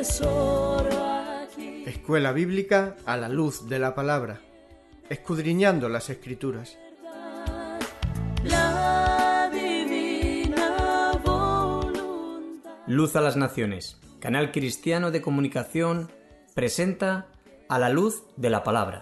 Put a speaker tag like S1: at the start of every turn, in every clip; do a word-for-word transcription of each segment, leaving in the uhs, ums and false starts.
S1: Escuela Bíblica a la luz de la palabra, escudriñando las Escrituras.
S2: Luz a las Naciones, canal cristiano de comunicación, presenta A la luz de la palabra.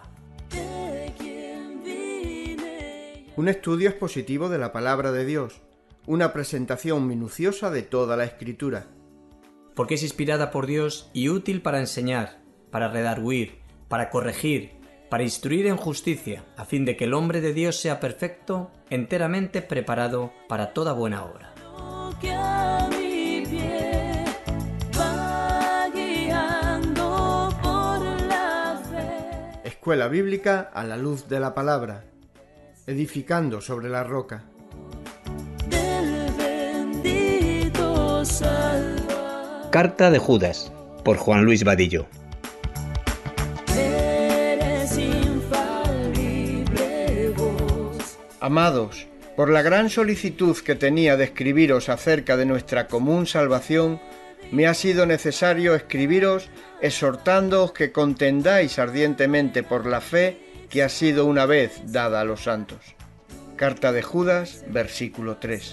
S1: Un estudio expositivo de la palabra de Dios, una presentación minuciosa de toda la Escritura.
S2: Porque es inspirada por Dios y útil para enseñar, para redarguir, para corregir, para instruir en justicia, a fin de que el hombre de Dios sea perfecto, enteramente preparado para toda buena obra.
S1: Escuela Bíblica a la luz de la palabra, edificando sobre la roca.
S2: Carta de Judas, por Juan Luis Vadillo.
S1: Amados, por la gran solicitud que tenía de escribiros acerca de nuestra común salvación, me ha sido necesario escribiros exhortándoos que contendáis ardientemente por la fe que ha sido una vez dada a los santos. Carta de Judas, versículo tres.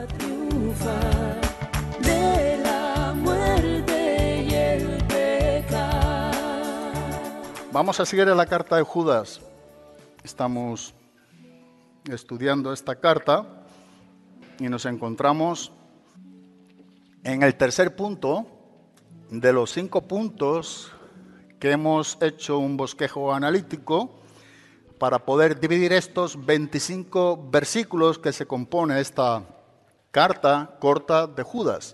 S3: Vamos a seguir en la carta de Judas. Estamos estudiando esta carta y nos encontramos en el tercer punto de los cinco puntos que hemos hecho un bosquejo analítico para poder dividir estos veinticinco versículos que se compone esta carta corta de Judas.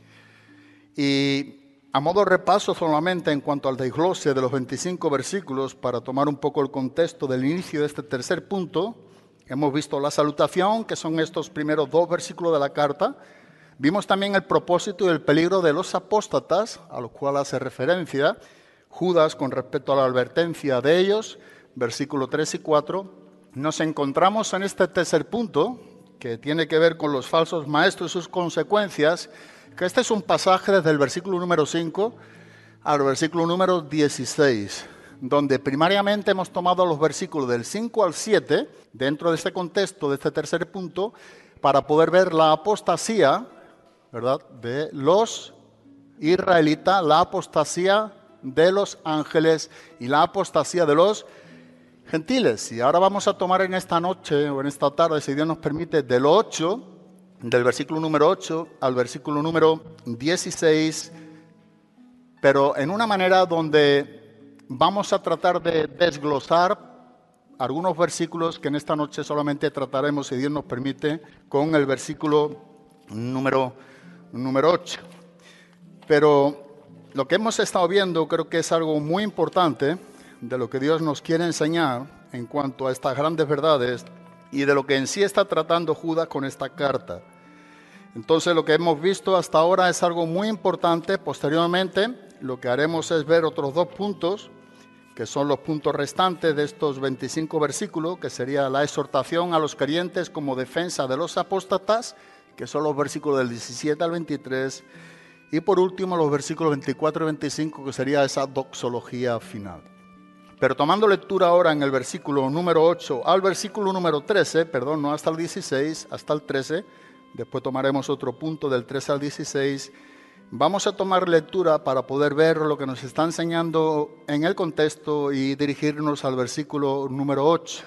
S3: Y a modo de repaso solamente en cuanto al desglose de los veinticinco versículos, para tomar un poco el contexto del inicio de este tercer punto, hemos visto la salutación, que son estos primeros dos versículos de la carta. Vimos también el propósito y el peligro de los apóstatas, a los cuales hace referencia Judas con respecto a la advertencia de ellos, versículos tres y cuatro. Nos encontramos en este tercer punto, que tiene que ver con los falsos maestros y sus consecuencias, que este es un pasaje desde el versículo número cinco al versículo número dieciséis, donde primariamente hemos tomado los versículos del cinco al siete, dentro de este contexto, de este tercer punto, para poder ver la apostasía, ¿verdad?, de los israelitas, la apostasía de los ángeles y la apostasía de los gentiles. Y ahora vamos a tomar en esta noche o en esta tarde, si Dios nos permite, del ocho, del versículo número ocho al versículo número dieciséis, pero en una manera donde vamos a tratar de desglosar algunos versículos que en esta noche solamente trataremos, si Dios nos permite, con el versículo número, número ocho. Pero lo que hemos estado viendo creo que es algo muy importante de lo que Dios nos quiere enseñar en cuanto a estas grandes verdades y de lo que en sí está tratando Judas con esta carta. Entonces lo que hemos visto hasta ahora es algo muy importante. Posteriormente lo que haremos es ver otros dos puntos, que son los puntos restantes de estos veinticinco versículos, que sería la exhortación a los creyentes como defensa de los apóstatas, que son los versículos del diecisiete al veintitrés, y por último los versículos veinticuatro y veinticinco, que sería esa doxología final. Pero tomando lectura ahora en el versículo número ocho al versículo número trece, perdón, no hasta el dieciséis, hasta el trece, después tomaremos otro punto del trece al dieciséis, vamos a tomar lectura para poder ver lo que nos está enseñando en el contexto y dirigirnos al versículo número ocho.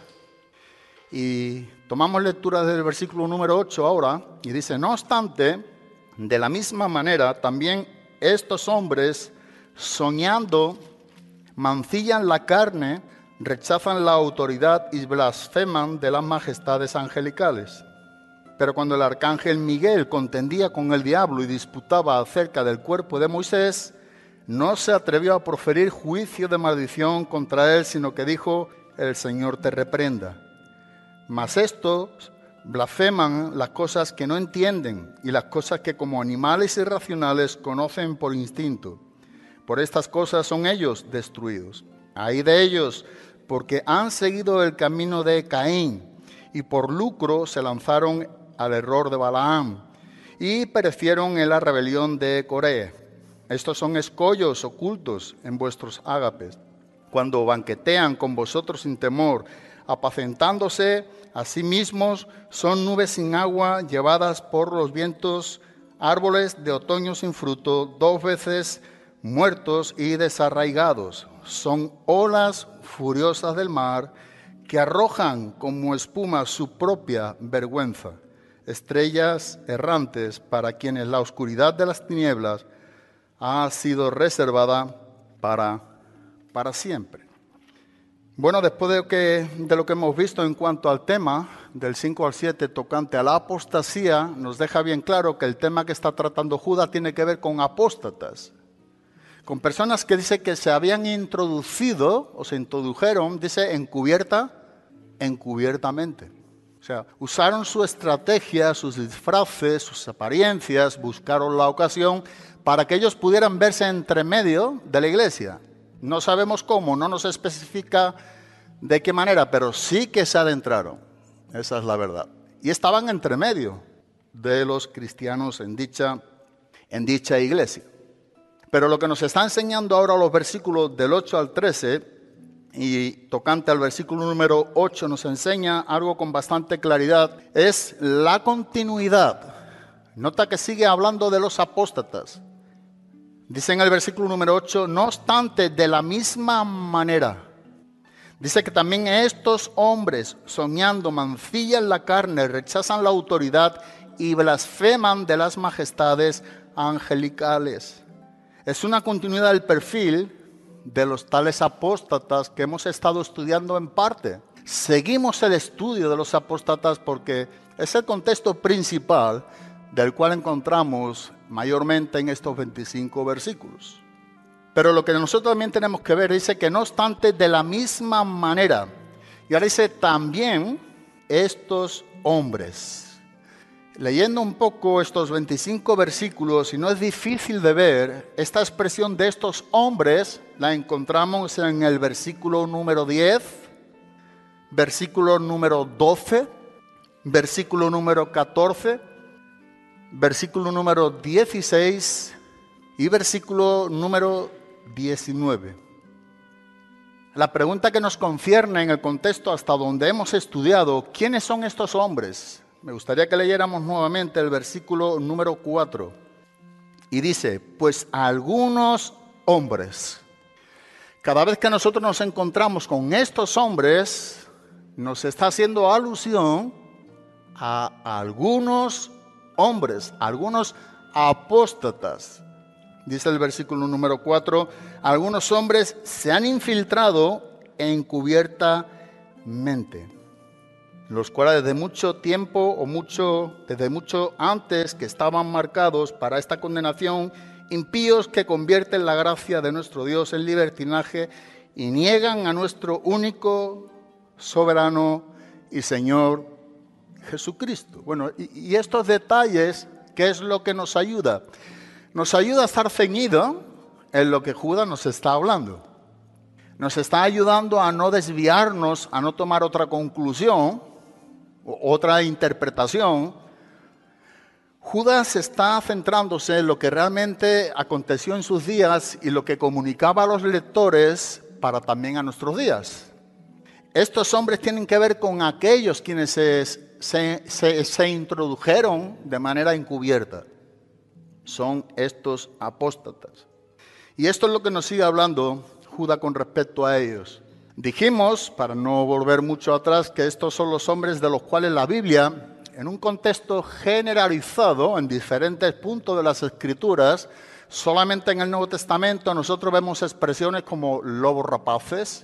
S3: Y tomamos lectura del versículo número ocho ahora, y dice: no obstante, de la misma manera, también estos hombres, soñando, mancillan la carne, rechazan la autoridad y blasfeman de las majestades angelicales. Pero cuando el arcángel Miguel contendía con el diablo y disputaba acerca del cuerpo de Moisés, no se atrevió a proferir juicio de maldición contra él, sino que dijo: el Señor te reprenda. Mas estos blasfeman las cosas que no entienden y las cosas que como animales irracionales conocen por instinto. Por estas cosas son ellos destruidos. Ay de ellos, porque han seguido el camino de Caín y por lucro se lanzaron al error de Balaam y perecieron en la rebelión de Coré. Estos son escollos ocultos en vuestros ágapes, cuando banquetean con vosotros sin temor, apacentándose a sí mismos, son nubes sin agua llevadas por los vientos, árboles de otoño sin fruto, dos veces muertos y desarraigados. Son olas furiosas del mar que arrojan como espuma su propia vergüenza. Estrellas errantes para quienes la oscuridad de las tinieblas ha sido reservada para, para siempre. Bueno, después de lo, que, de lo que hemos visto en cuanto al tema, del cinco al siete, tocante a la apostasía, nos deja bien claro que el tema que está tratando Judas tiene que ver con apóstatas, con personas que dice que se habían introducido, o se introdujeron, dice, encubierta, encubiertamente. O sea, usaron su estrategia, sus disfraces, sus apariencias, buscaron la ocasión para que ellos pudieran verse entre medio de la iglesia. No sabemos cómo, no nos especifica de qué manera, pero sí que se adentraron. Esa es la verdad. Y estaban entre medio de los cristianos en dicha, en dicha iglesia. Pero lo que nos está enseñando ahora los versículos del ocho al trece, y tocante al versículo número ocho, nos enseña algo con bastante claridad, es la continuidad. Nota que sigue hablando de los apóstatas. Dice en el versículo número ocho, no obstante, de la misma manera. Dice que también estos hombres, soñando, mancillan la carne, rechazan la autoridad y blasfeman de las majestades angelicales. Es una continuidad del perfil de los tales apóstatas que hemos estado estudiando en parte. Seguimos el estudio de los apóstatas porque es el contexto principal del cual encontramos mayormente en estos veinticinco versículos. Pero lo que nosotros también tenemos que ver, dice que no obstante de la misma manera. Y ahora dice también estos hombres. Leyendo un poco estos veinticinco versículos, y no es difícil de ver, esta expresión de estos hombres la encontramos en el versículo número diez, versículo número doce, versículo número catorce, versículo número dieciséis y versículo número diecinueve. La pregunta que nos concierne en el contexto hasta donde hemos estudiado, ¿quiénes son estos hombres? Me gustaría que leyéramos nuevamente el versículo número cuatro. Y dice, pues algunos hombres. Cada vez que nosotros nos encontramos con estos hombres, nos está haciendo alusión a algunos hombres, algunos apóstatas. Dice el versículo número cuatro, algunos hombres se han infiltrado encubiertamente, los cuales desde mucho tiempo o mucho, desde mucho antes que estaban marcados para esta condenación, impíos que convierten la gracia de nuestro Dios en libertinaje y niegan a nuestro único, soberano y Señor Jesucristo. Bueno, y, y estos detalles, ¿qué es lo que nos ayuda? Nos ayuda a estar ceñido en lo que Judas nos está hablando. Nos está ayudando a no desviarnos, a no tomar otra conclusión, otra interpretación. Judas está centrándose en lo que realmente aconteció en sus días y lo que comunicaba a los lectores para también a nuestros días. Estos hombres tienen que ver con aquellos quienes se, se, se, se introdujeron de manera encubierta. Son estos apóstatas. Y esto es lo que nos sigue hablando Judas con respecto a ellos. Dijimos, para no volver mucho atrás, que estos son los hombres de los cuales la Biblia, en un contexto generalizado, en diferentes puntos de las Escrituras, solamente en el Nuevo Testamento nosotros vemos expresiones como lobos rapaces,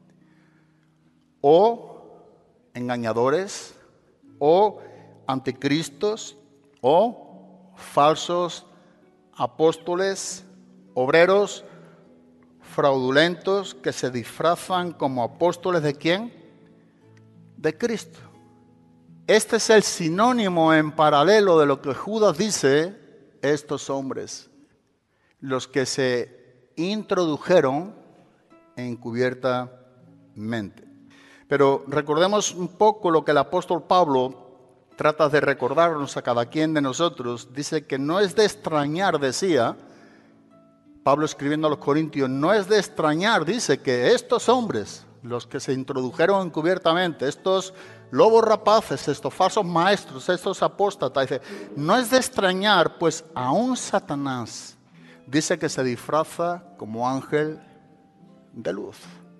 S3: o engañadores, o anticristos, o falsos apóstoles, obreros fraudulentos que se disfrazan como apóstoles ¿de quién? De Cristo. Este es el sinónimo en paralelo de lo que Judas dice, estos hombres, los que se introdujeron encubiertamente. Pero recordemos un poco lo que el apóstol Pablo trata de recordarnos a cada quien de nosotros. Dice que no es de extrañar, decía, Pablo escribiendo a los Corintios, no es de extrañar, dice, que estos hombres, los que se introdujeron encubiertamente, estos lobos rapaces, estos falsos maestros, estos apóstatas, dice, no es de extrañar, pues aún Satanás dice que se disfraza como ángel de luz.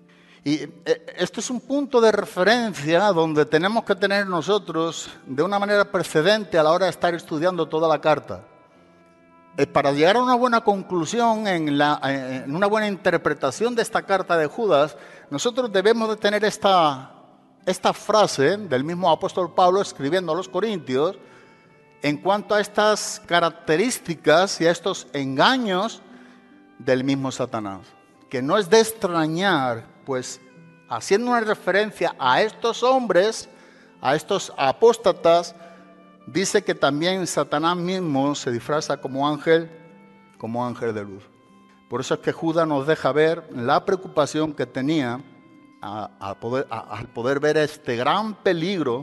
S3: Y esto es un punto de referencia donde tenemos que tener nosotros de una manera precedente a la hora de estar estudiando toda la carta. Para llegar a una buena conclusión, en, la, en una buena interpretación de esta carta de Judas, nosotros debemos de tener esta, esta frase del mismo apóstol Pablo escribiendo a los Corintios en cuanto a estas características y a estos engaños del mismo Satanás. Que no es de extrañar, pues haciendo una referencia a estos hombres, a estos apóstatas, dice que también Satanás mismo se disfraza como ángel, como ángel de luz. Por eso es que Judas nos deja ver la preocupación que tenía a, a poder, a, al poder ver este gran peligro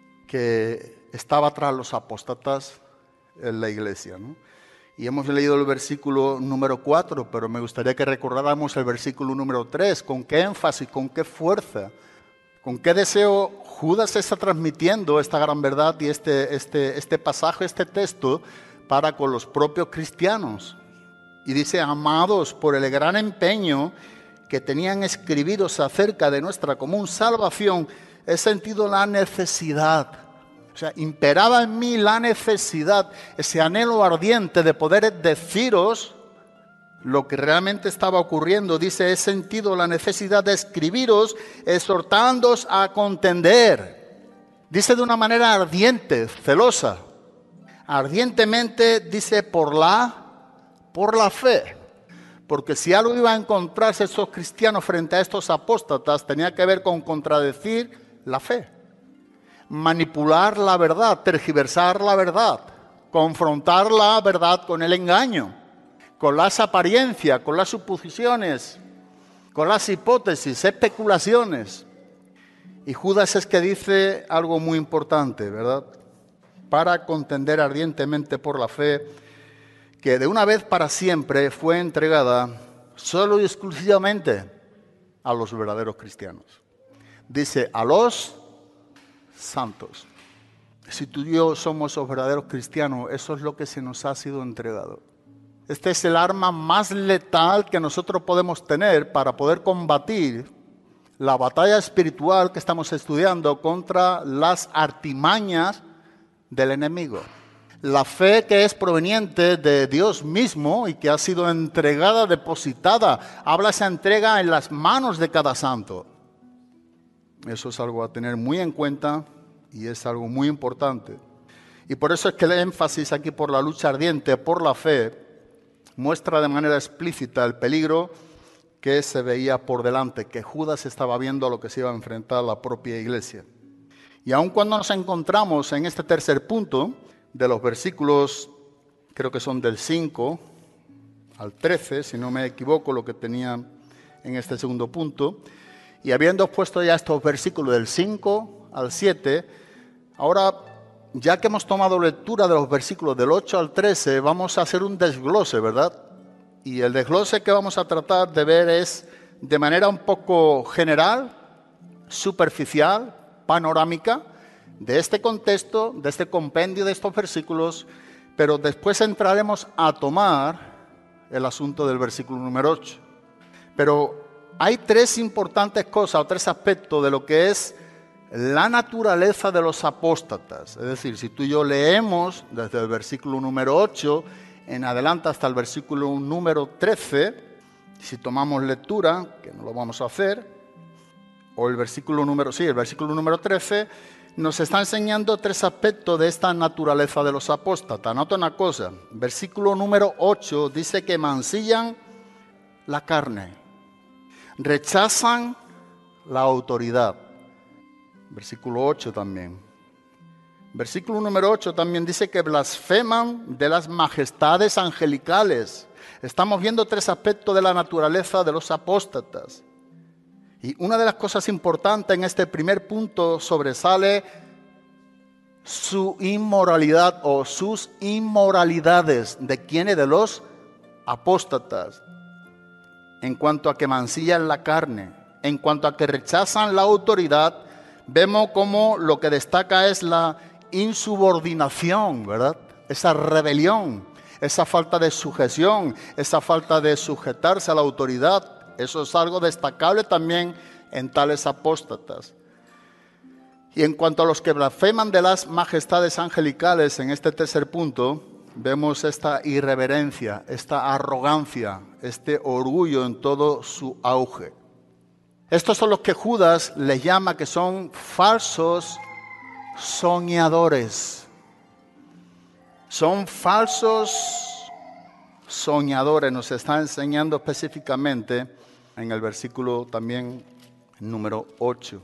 S3: que estaba tras los apóstatas en la iglesia, ¿no? Y hemos leído el versículo número cuatro, pero me gustaría que recordáramos el versículo número tres, con qué énfasis, con qué fuerza, con qué deseo Judas está transmitiendo esta gran verdad y este, este, este pasaje, este texto, para con los propios cristianos. Y dice, amados, por el gran empeño que tenían escribiros acerca de nuestra común salvación, he sentido la necesidad. O sea, imperaba en mí la necesidad, ese anhelo ardiente de poder deciros lo que realmente estaba ocurriendo. Dice, he sentido la necesidad de escribiros, exhortándoos a contender. Dice de una manera ardiente, celosa. Ardientemente dice por la, por la fe. Porque si algo iba a encontrarse estos cristianos frente a estos apóstatas, tenía que ver con contradecir la fe. Manipular la verdad, tergiversar la verdad, confrontar la verdad con el engaño, con las apariencias, con las suposiciones, con las hipótesis, especulaciones. Y Judas es que dice algo muy importante, ¿verdad? Para contender ardientemente por la fe, que de una vez para siempre fue entregada solo y exclusivamente a los verdaderos cristianos. Dice, a los santos. Si tú y yo somos los verdaderos cristianos, eso es lo que se nos ha sido entregado. Este es el arma más letal que nosotros podemos tener para poder combatir la batalla espiritual que estamos estudiando contra las artimañas del enemigo. La fe que es proveniente de Dios mismo y que ha sido entregada, depositada, habla esa entrega en las manos de cada santo. Eso es algo a tener muy en cuenta y es algo muy importante. Y por eso es que el énfasis aquí por la lucha ardiente, por la fe, muestra de manera explícita el peligro que se veía por delante, que Judas estaba viendo a lo que se iba a enfrentar la propia iglesia. Y aun cuando nos encontramos en este tercer punto, de los versículos, creo que son del cinco al trece, si no me equivoco, lo que tenía en este segundo punto, y habiendo puesto ya estos versículos del cinco al siete, ahora, ya que hemos tomado lectura de los versículos del ocho al trece, vamos a hacer un desglose, ¿verdad? Y el desglose que vamos a tratar de ver es de manera un poco general, superficial, panorámica, de este contexto, de este compendio de estos versículos, pero después entraremos a tomar el asunto del versículo número ocho. Pero hay tres importantes cosas o tres aspectos de lo que es la naturaleza de los apóstatas. Es decir, si tú y yo leemos desde el versículo número ocho en adelante hasta el versículo número trece, si tomamos lectura, que no lo vamos a hacer, o el versículo número, sí, el versículo número trece, nos está enseñando tres aspectos de esta naturaleza de los apóstatas. Nota una cosa, versículo número ocho dice que mancillan la carne, rechazan la autoridad. Versículo ocho también. Versículo número ocho también dice que blasfeman de las majestades angelicales. Estamos viendo tres aspectos de la naturaleza de los apóstatas. Y una de las cosas importantes en este primer punto sobresale su inmoralidad o sus inmoralidades. ¿De quiénes? De los apóstatas, en cuanto a que mancillan la carne, en cuanto a que rechazan la autoridad, vemos como lo que destaca es la insubordinación, ¿verdad? Esa rebelión, esa falta de sujeción, esa falta de sujetarse a la autoridad. Eso es algo destacable también en tales apóstatas. Y en cuanto a los que blasfeman de las majestades angelicales, en este tercer punto, vemos esta irreverencia, esta arrogancia, este orgullo en todo su auge. Estos son los que Judas les llama que son falsos soñadores. Son falsos soñadores, nos está enseñando específicamente en el versículo también número ocho.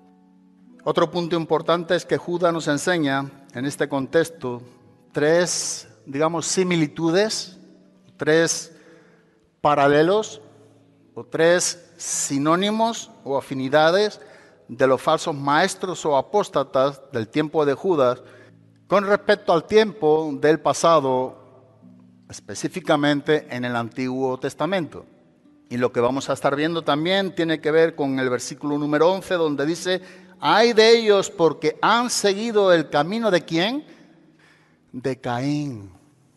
S3: Otro punto importante es que Judas nos enseña en este contexto tres, digamos, similitudes, tres paralelos o tres sinónimos o afinidades de los falsos maestros o apóstatas del tiempo de Judas con respecto al tiempo del pasado, específicamente en el Antiguo Testamento. Y lo que vamos a estar viendo también tiene que ver con el versículo número once, donde dice: ay de ellos porque han seguido el camino de ¿quién? De Caín.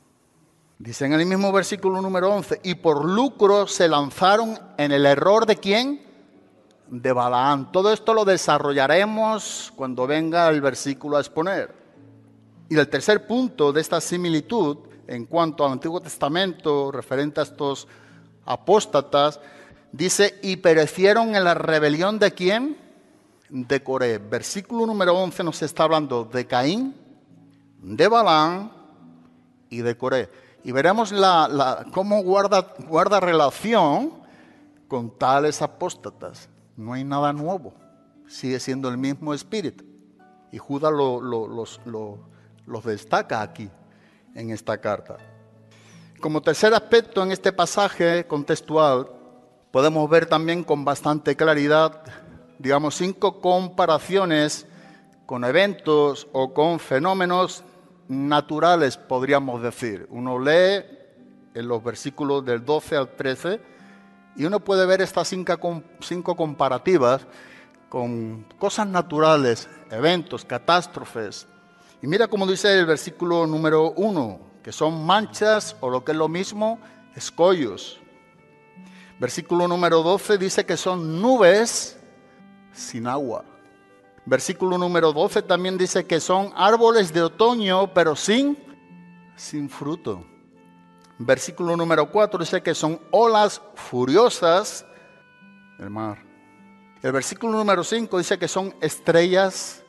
S3: Dice en el mismo versículo número once, y por lucro se lanzaron en el error de ¿quién? De Balaam. Todo esto lo desarrollaremos cuando venga el versículo a exponer. Y el tercer punto de esta similitud en cuanto al Antiguo Testamento referente a estos apóstatas, dice, y perecieron en la rebelión de ¿quién? De Coré. Versículo número once nos está hablando de Caín, de Balaam y de Coré. Y veremos la, la, cómo guarda, guarda relación con tales apóstatas. No hay nada nuevo, sigue siendo el mismo espíritu. Y Judas lo, lo, los, lo, los destaca aquí, en esta carta. Como tercer aspecto en este pasaje contextual, podemos ver también con bastante claridad, digamos, cinco comparaciones con eventos o con fenómenos naturales, podríamos decir. Uno lee en los versículos del doce al trece y uno puede ver estas cinco, cinco comparativas con cosas naturales, eventos, catástrofes. Y mira cómo dice el versículo número uno, que son manchas o lo que es lo mismo, escollos. Versículo número doce dice que son nubes sin agua. Versículo número doce también dice que son árboles de otoño, pero sin, sin fruto. Versículo número cuatro dice que son olas furiosas del mar. El versículo número cinco dice que son estrellas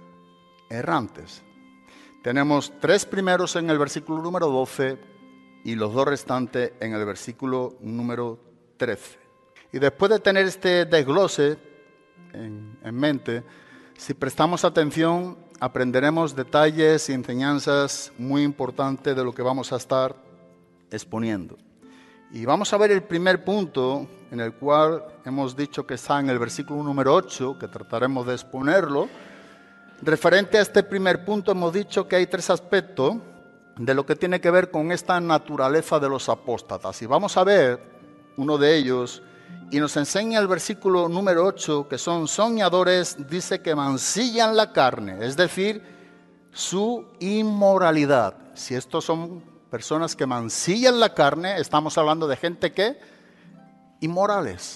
S3: errantes. Tenemos tres primeros en el versículo número doce y los dos restantes en el versículo número trece. Y después de tener este desglose en, en mente, si prestamos atención, aprenderemos detalles y enseñanzas muy importantes de lo que vamos a estar exponiendo. Y vamos a ver el primer punto, en el cual hemos dicho que está en el versículo número ocho, que trataremos de exponerlo. Referente a este primer punto, hemos dicho que hay tres aspectos de lo que tiene que ver con esta naturaleza de los apóstatas. Y vamos a ver uno de ellos, y nos enseña el versículo número ocho, que son soñadores, dice que mancillan la carne, es decir, su inmoralidad. Si estos son personas que mancillan la carne, estamos hablando de gente que inmorales.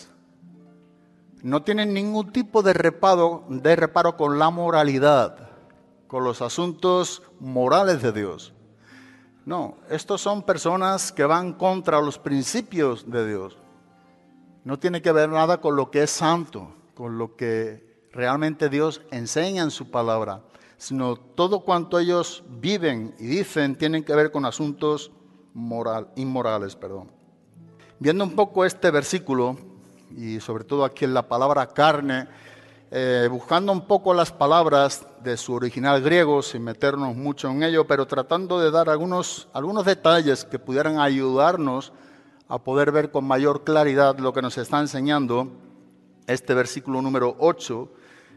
S3: No tienen ningún tipo de reparo, de reparo con la moralidad, con los asuntos morales de Dios. No, estos son personas que van contra los principios de Dios. No tiene que ver nada con lo que es santo, con lo que realmente Dios enseña en su palabra, sino todo cuanto ellos viven y dicen tienen que ver con asuntos moral, inmorales. Perdón. Viendo un poco este versículo, y sobre todo aquí en la palabra carne, eh, buscando un poco las palabras de su original griego, sin meternos mucho en ello, pero tratando de dar algunos, algunos detalles que pudieran ayudarnos a poder ver con mayor claridad lo que nos está enseñando este versículo número ocho.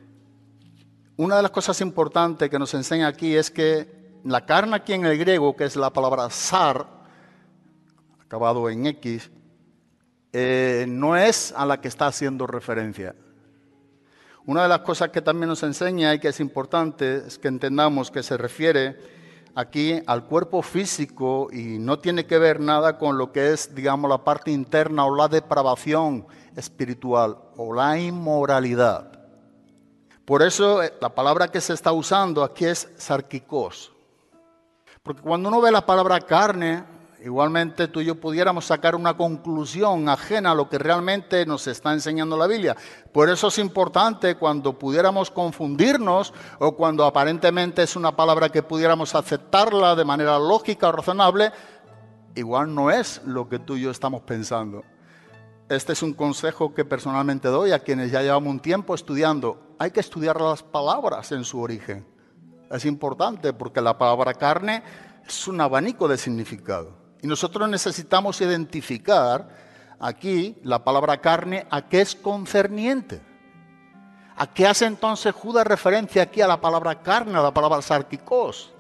S3: Una de las cosas importantes que nos enseña aquí es que la carne aquí en el griego, que es la palabra sar, acabado en X, eh, no es a la que está haciendo referencia. Una de las cosas que también nos enseña y que es importante es que entendamos que se refiere aquí al cuerpo físico y no tiene que ver nada con lo que es, digamos, la parte interna o la depravación espiritual o la inmoralidad. Por eso la palabra que se está usando aquí es sarkikos. Porque cuando uno ve la palabra carne, igualmente tú y yo pudiéramos sacar una conclusión ajena a lo que realmente nos está enseñando la Biblia. Por eso es importante cuando pudiéramos confundirnos o cuando aparentemente es una palabra que pudiéramos aceptarla de manera lógica o razonable, igual no es lo que tú y yo estamos pensando. Este es un consejo que personalmente doy a quienes ya llevamos un tiempo estudiando. Hay que estudiar las palabras en su origen. Es importante porque la palabra carne es un abanico de significado. Y nosotros necesitamos identificar aquí la palabra carne a qué es concerniente. ¿A qué hace entonces Judas referencia aquí a la palabra carne, a la palabra sarkikos?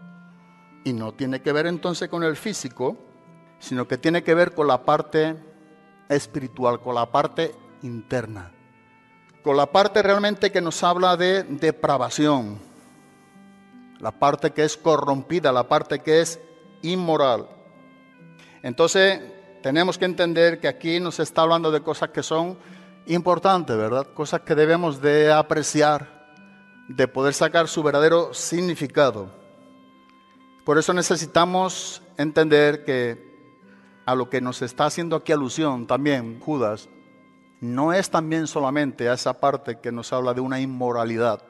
S3: Y no tiene que ver entonces con el físico, sino que tiene que ver con la parte espiritual, con la parte interna. Con la parte realmente que nos habla de depravación. La parte que es corrompida, la parte que es inmoral. Entonces, tenemos que entender que aquí nos está hablando de cosas que son importantes, ¿verdad? Cosas que debemos de apreciar, de poder sacar su verdadero significado. Por eso necesitamos entender que a lo que nos está haciendo aquí alusión también Judas, no es también solamente a esa parte que nos habla de una inmoralidad,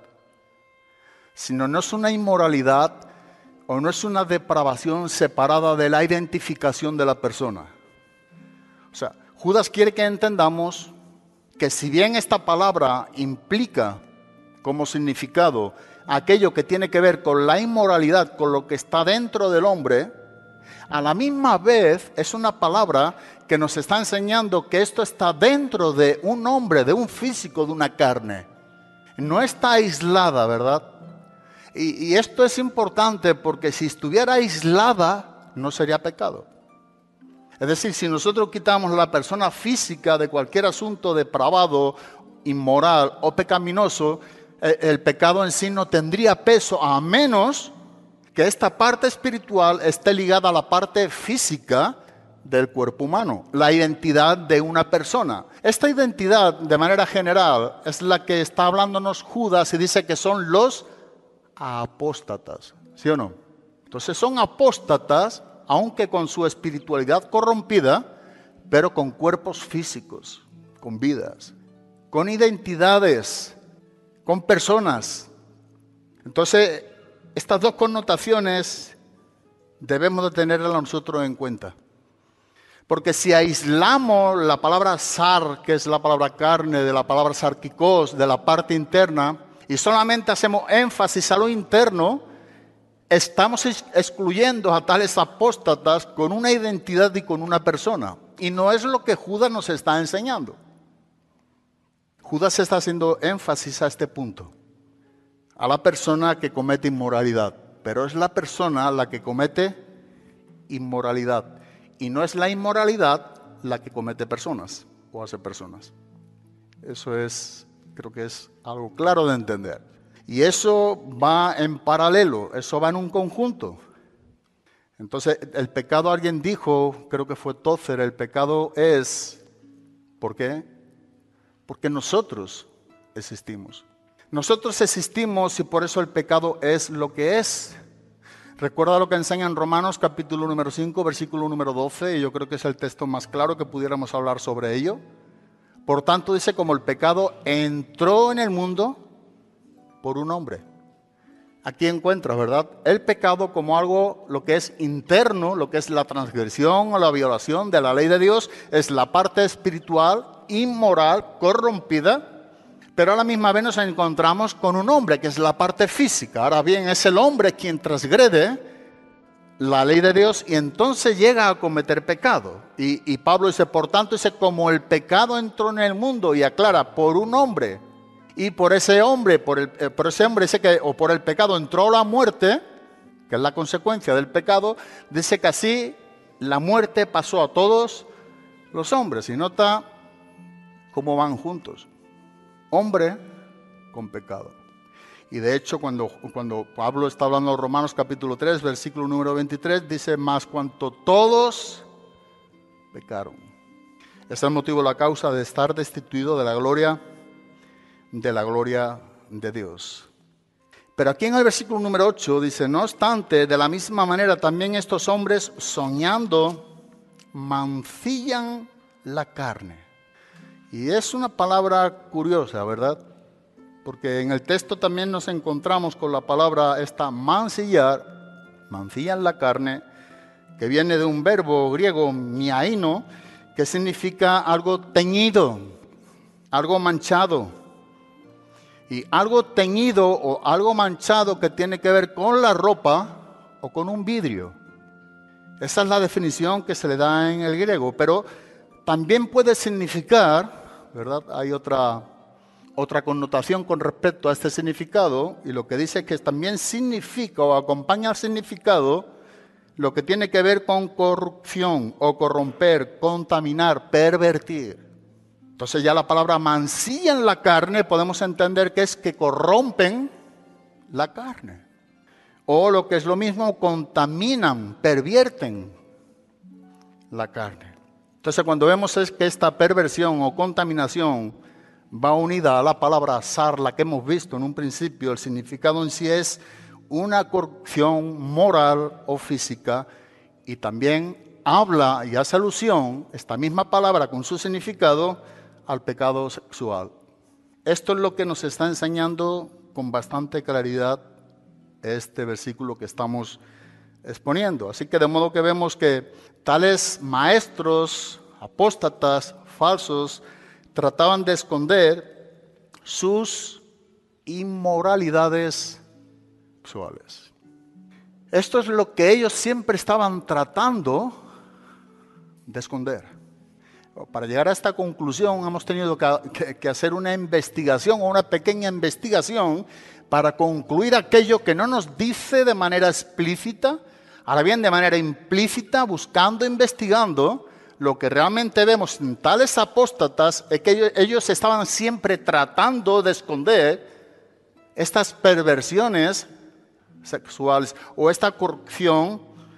S3: sino no es una inmoralidad o no es una depravación separada de la identificación de la persona. O sea, Judas quiere que entendamos que si bien esta palabra implica como significado aquello que tiene que ver con la inmoralidad, con lo que está dentro del hombre, a la misma vez es una palabra que nos está enseñando que esto está dentro de un hombre, de un físico, de una carne. No está aislada, ¿verdad? Y, y esto es importante porque si estuviera aislada, no sería pecado. Es decir, si nosotros quitamos la persona física de cualquier asunto depravado, inmoral o pecaminoso, el, el pecado en sí no tendría peso, a menos que esta parte espiritual esté ligada a la parte física del cuerpo humano, la identidad de una persona. Esta identidad, de manera general, es la que está hablándonos Judas y dice que son los apóstatas, ¿sí o no? Entonces son apóstatas, aunque con su espiritualidad corrompida, pero con cuerpos físicos, con vidas, con identidades, con personas. Entonces, estas dos connotaciones debemos de tenerlas nosotros en cuenta. Porque si aislamos la palabra sar, que es la palabra carne, de la palabra sarkikos, de la parte interna, y solamente hacemos énfasis a lo interno, estamos excluyendo a tales apóstatas con una identidad y con una persona. Y no es lo que Judas nos está enseñando. Judas está haciendo énfasis a este punto, a la persona que comete inmoralidad. Pero es la persona la que comete inmoralidad. Y no es la inmoralidad la que comete personas o hace personas. Eso es, creo que es algo claro de entender. Y eso va en paralelo, eso va en un conjunto. Entonces, el pecado, alguien dijo, creo que fue Tozer, el pecado es, ¿por qué? Porque nosotros existimos. Nosotros existimos y por eso el pecado es lo que es. Recuerda lo que enseña en Romanos capítulo número cinco, versículo número doce, y yo creo que es el texto más claro que pudiéramos hablar sobre ello. Por tanto, dice, como el pecado entró en el mundo por un hombre. Aquí encuentras, ¿verdad? El pecado como algo, lo que es interno, lo que es la transgresión o la violación de la ley de Dios, es la parte espiritual, inmoral, corrompida, pero a la misma vez nos encontramos con un hombre, que es la parte física. Ahora bien, es el hombre quien transgrede la ley de Dios y entonces llega a cometer pecado. Y, y Pablo dice, por tanto, dice, como el pecado entró en el mundo, y aclara, por un hombre, y por ese hombre, por, el, eh, por ese hombre dice que, o por el pecado entró la muerte, que es la consecuencia del pecado, dice que así la muerte pasó a todos los hombres. Y nota cómo van juntos. Hombre con pecado. Y de hecho, cuando, cuando Pablo está hablando en Romanos capítulo tres, versículo número veintitrés, dice, más cuanto todos pecaron. Ese es el motivo, la causa de estar destituido de la gloria, de la gloria de Dios. Pero aquí en el versículo número ocho dice, no obstante, de la misma manera también estos hombres soñando mancillan la carne. Y es una palabra curiosa, ¿verdad? Porque en el texto también nos encontramos con la palabra esta mancillar, mancillan la carne, que viene de un verbo griego miaino, que significa algo teñido, algo manchado. Y algo teñido o algo manchado que tiene que ver con la ropa o con un vidrio. Esa es la definición que se le da en el griego, pero también puede significar, ¿verdad? Hay otra... Otra connotación con respecto a este significado, y lo que dice es que también significa o acompaña al significado lo que tiene que ver con corrupción o corromper, contaminar, pervertir. Entonces ya la palabra mancillan la carne podemos entender que es que corrompen la carne. O lo que es lo mismo, contaminan, pervierten la carne. Entonces cuando vemos es que esta perversión o contaminación va unida a la palabra sarla que hemos visto en un principio. El significado en sí es una corrupción moral o física, y también habla y hace alusión, esta misma palabra con su significado, al pecado sexual. Esto es lo que nos está enseñando con bastante claridad este versículo que estamos exponiendo. Así que de modo que vemos que tales maestros, apóstatas, falsos, trataban de esconder sus inmoralidades sexuales. Esto es lo que ellos siempre estaban tratando de esconder. Para llegar a esta conclusión hemos tenido que, que, que hacer una investigación o una pequeña investigación para concluir aquello que no nos dice de manera explícita, ahora bien de manera implícita, buscando, investigando. Lo que realmente vemos en tales apóstatas es que ellos, ellos estaban siempre tratando de esconder estas perversiones sexuales o esta corrupción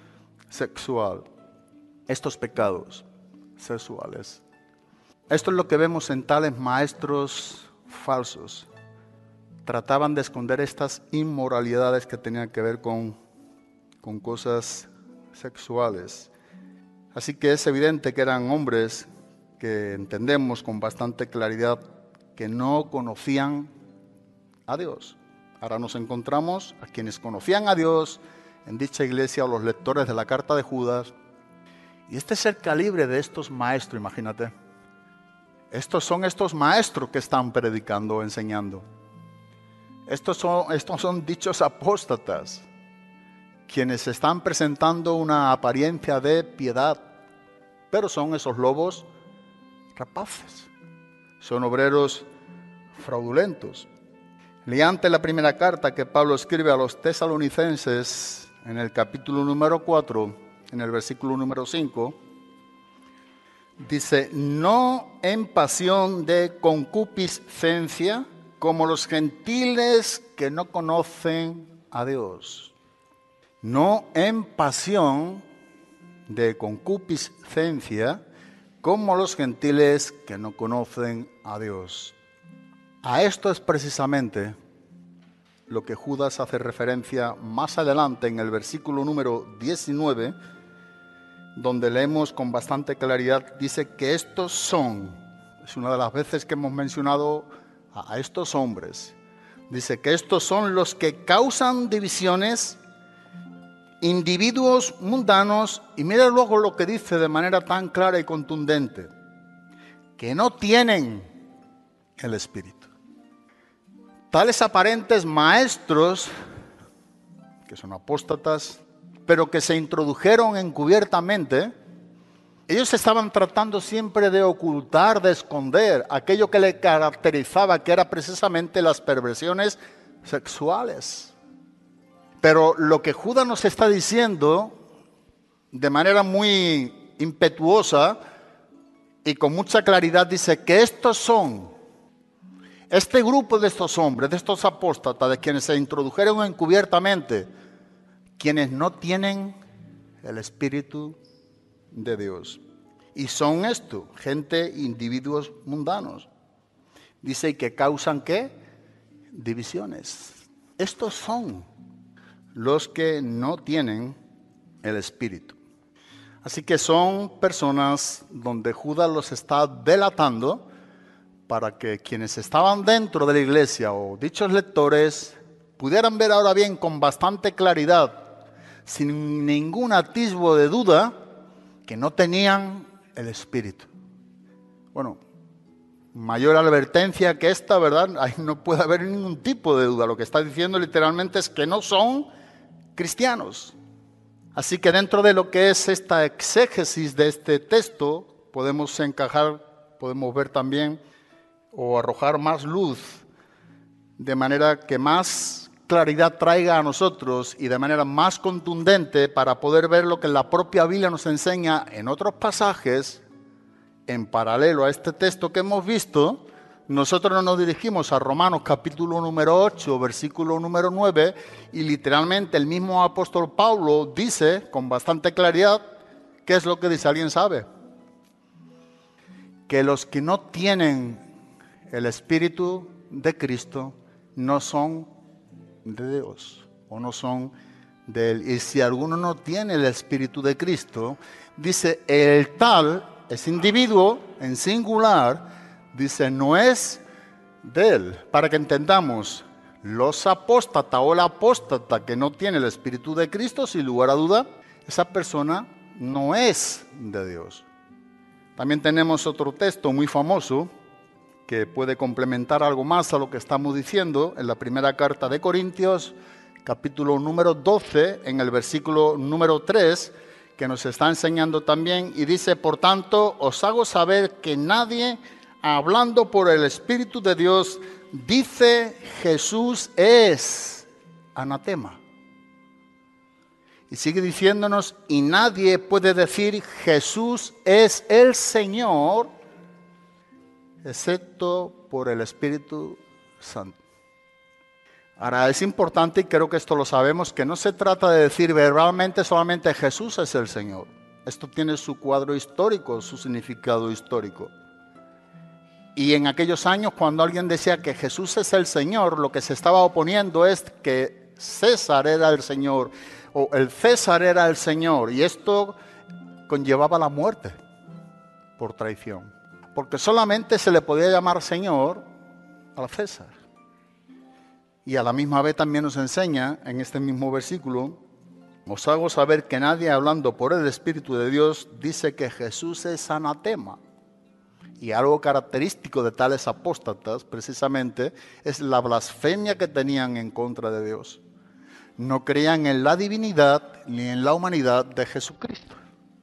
S3: sexual, estos pecados sexuales. Esto es lo que vemos en tales maestros falsos. Trataban de esconder estas inmoralidades que tenían que ver con, con cosas sexuales. Así que es evidente que eran hombres que entendemos con bastante claridad que no conocían a Dios. Ahora nos encontramos a quienes conocían a Dios en dicha iglesia o los lectores de la carta de Judas. Y este es el calibre de estos maestros, imagínate. Estos son estos maestros que están predicando, enseñando. Estos son, estos son dichos apóstatas, quienes están presentando una apariencia de piedad, pero son esos lobos rapaces, son obreros fraudulentos. Leante la primera carta que Pablo escribe a los tesalonicenses en el capítulo número cuatro, en el versículo número cinco, dice, no en pasión de concupiscencia como los gentiles que no conocen a Dios. No en pasión de concupiscencia, como los gentiles que no conocen a Dios. A esto es precisamente lo que Judas hace referencia más adelante en el versículo número diecinueve, donde leemos con bastante claridad, dice que estos son, es una de las veces que hemos mencionado a estos hombres, dice que estos son los que causan divisiones, individuos mundanos, y mira luego lo que dice de manera tan clara y contundente, que no tienen el Espíritu. Tales aparentes maestros, que son apóstatas, pero que se introdujeron encubiertamente, ellos estaban tratando siempre de ocultar, de esconder aquello que le caracterizaba, que era precisamente las perversiones sexuales. Pero lo que Judas nos está diciendo de manera muy impetuosa y con mucha claridad dice que estos son, este grupo de estos hombres, de estos apóstatas, de quienes se introdujeron encubiertamente, quienes no tienen el Espíritu de Dios. Y son esto, gente, individuos mundanos. Dice, ¿y que causan qué? Divisiones. Estos son los que no tienen el Espíritu. Así que son personas donde Judas los está delatando para que quienes estaban dentro de la iglesia o dichos lectores pudieran ver ahora bien con bastante claridad, sin ningún atisbo de duda, que no tenían el Espíritu. Bueno, mayor advertencia que esta, ¿verdad? Ahí no puede haber ningún tipo de duda. Lo que está diciendo literalmente es que no son cristianos. Así que dentro de lo que es esta exégesis de este texto, podemos encajar, podemos ver también o arrojar más luz, de manera que más claridad traiga a nosotros y de manera más contundente para poder ver lo que la propia Biblia nos enseña en otros pasajes, en paralelo a este texto que hemos visto. Nosotros no nos dirigimos a Romanos capítulo número ocho, versículo número nueve, y literalmente el mismo apóstol Pablo dice con bastante claridad, ¿qué es lo que dice? ¿Alguien sabe? Que los que no tienen el Espíritu de Cristo no son de Dios o no son de Él. Y si alguno no tiene el Espíritu de Cristo, dice el tal, ese individuo en singular, dice, no es de Él. Para que entendamos, los apóstatas o la apóstata que no tiene el Espíritu de Cristo, sin lugar a duda, esa persona no es de Dios. También tenemos otro texto muy famoso que puede complementar algo más a lo que estamos diciendo en la primera carta de Corintios, capítulo número doce, en el versículo número tres, que nos está enseñando también, y dice, por tanto, os hago saber que nadie, hablando por el Espíritu de Dios, dice Jesús es anatema. Y sigue diciéndonos, y nadie puede decir Jesús es el Señor, excepto por el Espíritu Santo. Ahora, es importante, y creo que esto lo sabemos, que no se trata de decir verbalmente solamente Jesús es el Señor. Esto tiene su cuadro histórico, su significado histórico. Y en aquellos años, cuando alguien decía que Jesús es el Señor, lo que se estaba oponiendo es que César era el Señor, o el César era el Señor, y esto conllevaba la muerte por traición. Porque solamente se le podía llamar Señor al César. Y a la misma vez también nos enseña en este mismo versículo, os hago saber que nadie hablando por el Espíritu de Dios dice que Jesús es anatema. Y algo característico de tales apóstatas precisamente es la blasfemia que tenían en contra de Dios. No creían en la divinidad ni en la humanidad de Jesucristo.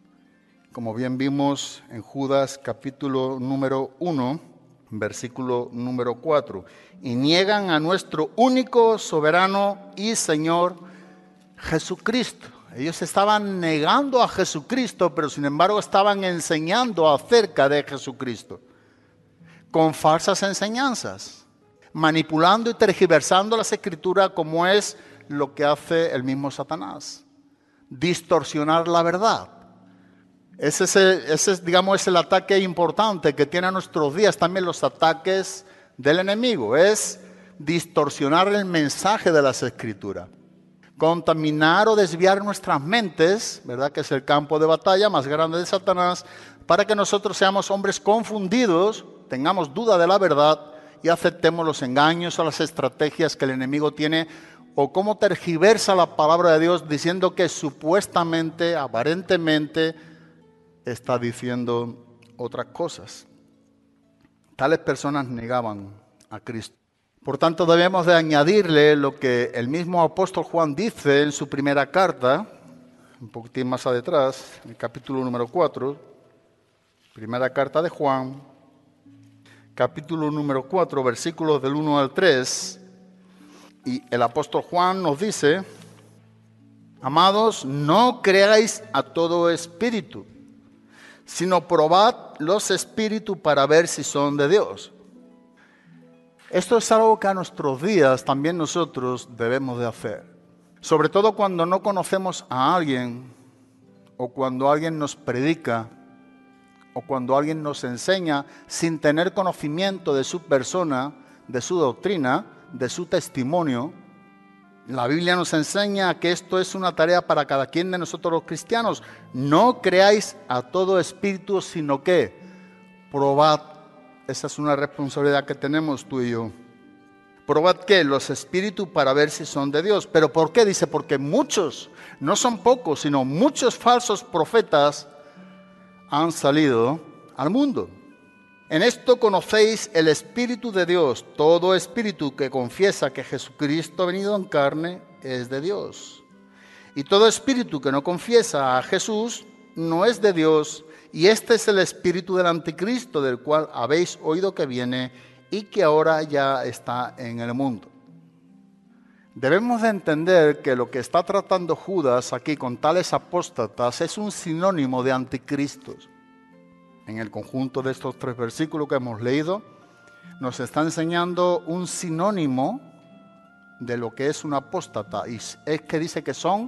S3: Como bien vimos en Judas capítulo número uno, versículo número cuatro. Y niegan a nuestro único soberano y Señor Jesucristo. Ellos estaban negando a Jesucristo, pero sin embargo estaban enseñando acerca de Jesucristo. Con falsas enseñanzas. Manipulando y tergiversando las Escrituras como es lo que hace el mismo Satanás. Distorsionar la verdad. Ese es, el, ese es, digamos, es el ataque importante que tiene a nuestros días también los ataques del enemigo. Es distorsionar el mensaje de las Escrituras. Contaminar o desviar nuestras mentes, ¿verdad? Que es el campo de batalla más grande de Satanás, para que nosotros seamos hombres confundidos, tengamos duda de la verdad y aceptemos los engaños o las estrategias que el enemigo tiene, o cómo tergiversa la palabra de Dios diciendo que supuestamente, aparentemente, está diciendo otras cosas. Tales personas negaban a Cristo. Por tanto, debemos de añadirle lo que el mismo apóstol Juan dice en su primera carta, un poquitín más atrás, en el capítulo número cuatro, primera carta de Juan, capítulo número cuatro, versículos del uno al tres, y el apóstol Juan nos dice, Amados, no creáis a todo espíritu, sino probad los espíritus para ver si son de Dios. Esto es algo que a nuestros días también nosotros debemos de hacer. Sobre todo cuando no conocemos a alguien, o cuando alguien nos predica, o cuando alguien nos enseña sin tener conocimiento de su persona, de su doctrina, de su testimonio. La Biblia nos enseña que esto es una tarea para cada quien de nosotros los cristianos. No creáis a todo espíritu, sino que probad. Esa es una responsabilidad que tenemos tú y yo. Probad que los espíritus para ver si son de Dios. ¿Pero por qué? Dice, porque muchos, no son pocos, sino muchos falsos profetas han salido al mundo. En esto conocéis el Espíritu de Dios. Todo espíritu que confiesa que Jesucristo ha venido en carne es de Dios. Y todo espíritu que no confiesa a Jesús no es de Dios. Y este es el espíritu del anticristo, del cual habéis oído que viene y que ahora ya está en el mundo. Debemos de entender que lo que está tratando Judas aquí con tales apóstatas es un sinónimo de anticristos. En el conjunto de estos tres versículos que hemos leído, nos está enseñando un sinónimo de lo que es un apóstata, y es que dice que son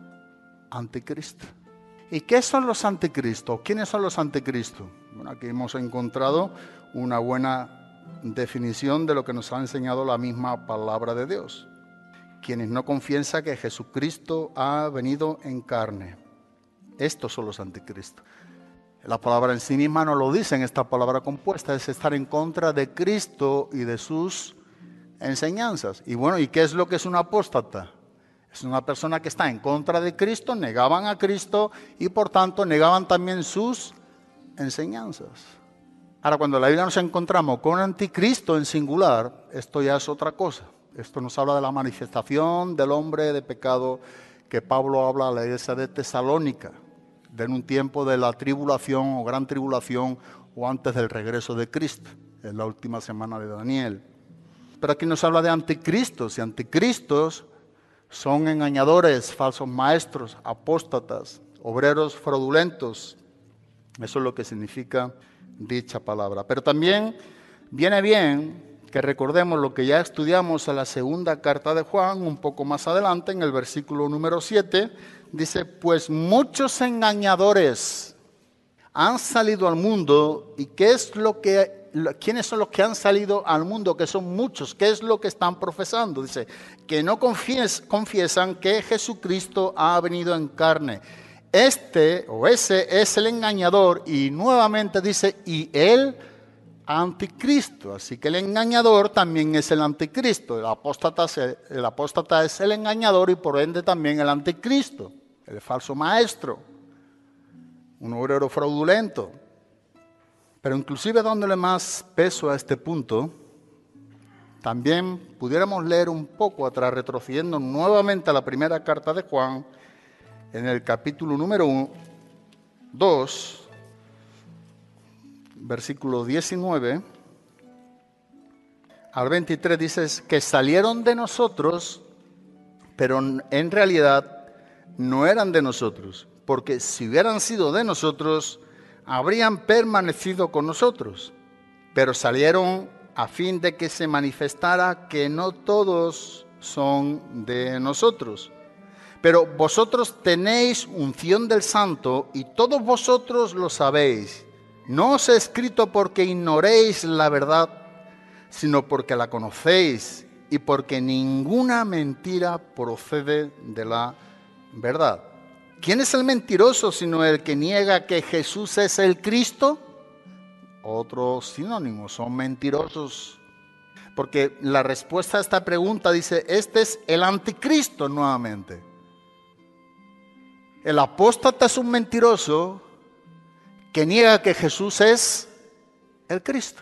S3: anticristos. ¿Y qué son los anticristos? ¿Quiénes son los anticristos? Bueno, aquí hemos encontrado una buena definición de lo que nos ha enseñado la misma palabra de Dios. Quienes no confiesan que Jesucristo ha venido en carne. Estos son los anticristos. La palabra en sí misma no lo dice en esta palabra compuesta, es estar en contra de Cristo y de sus enseñanzas. Y bueno, ¿y qué es lo que es un apóstata? Es una persona que está en contra de Cristo, negaban a Cristo y por tanto negaban también sus enseñanzas. Ahora, cuando en la Biblia nos encontramos con anticristo en singular, esto ya es otra cosa. Esto nos habla de la manifestación del hombre de pecado que Pablo habla a la iglesia de Tesalónica, de en un tiempo de la tribulación o gran tribulación o antes del regreso de Cristo, en la última semana de Daniel. Pero aquí nos habla de anticristos, y anticristos son engañadores, falsos maestros, apóstatas, obreros fraudulentos. Eso es lo que significa dicha palabra. Pero también viene bien que recordemos lo que ya estudiamos en la segunda carta de Juan, un poco más adelante, en el versículo número siete, dice, pues muchos engañadores han salido al mundo. ¿Y qué es lo que, quiénes son los que han salido al mundo? Que son muchos. ¿Qué es lo que están profesando? Dice, que no confies, confiesan que Jesucristo ha venido en carne. Este o ese es el engañador, y nuevamente dice, y el anticristo. Así que el engañador también es el anticristo. El apóstata, el apóstata es el engañador y por ende también el anticristo, el falso maestro, un obrero fraudulento. Pero inclusive dándole más peso a este punto, también pudiéramos leer un poco atrás, retrocediendo nuevamente a la primera carta de Juan, en el capítulo número dos, versículo diecinueve al veintitrés, dice que salieron de nosotros, pero en realidad no eran de nosotros, porque si hubieran sido de nosotros, habrían permanecido con nosotros, pero salieron a fin de que se manifestara que no todos son de nosotros. Pero vosotros tenéis unción del Santo y todos vosotros lo sabéis. No os he escrito porque ignoréis la verdad, sino porque la conocéis y porque ninguna mentira procede de la verdad. ¿Quién es el mentiroso sino el que niega que Jesús es el Cristo? Otros sinónimos, son mentirosos. Porque la respuesta a esta pregunta dice, este es el anticristo nuevamente. El apóstata es un mentiroso que niega que Jesús es el Cristo.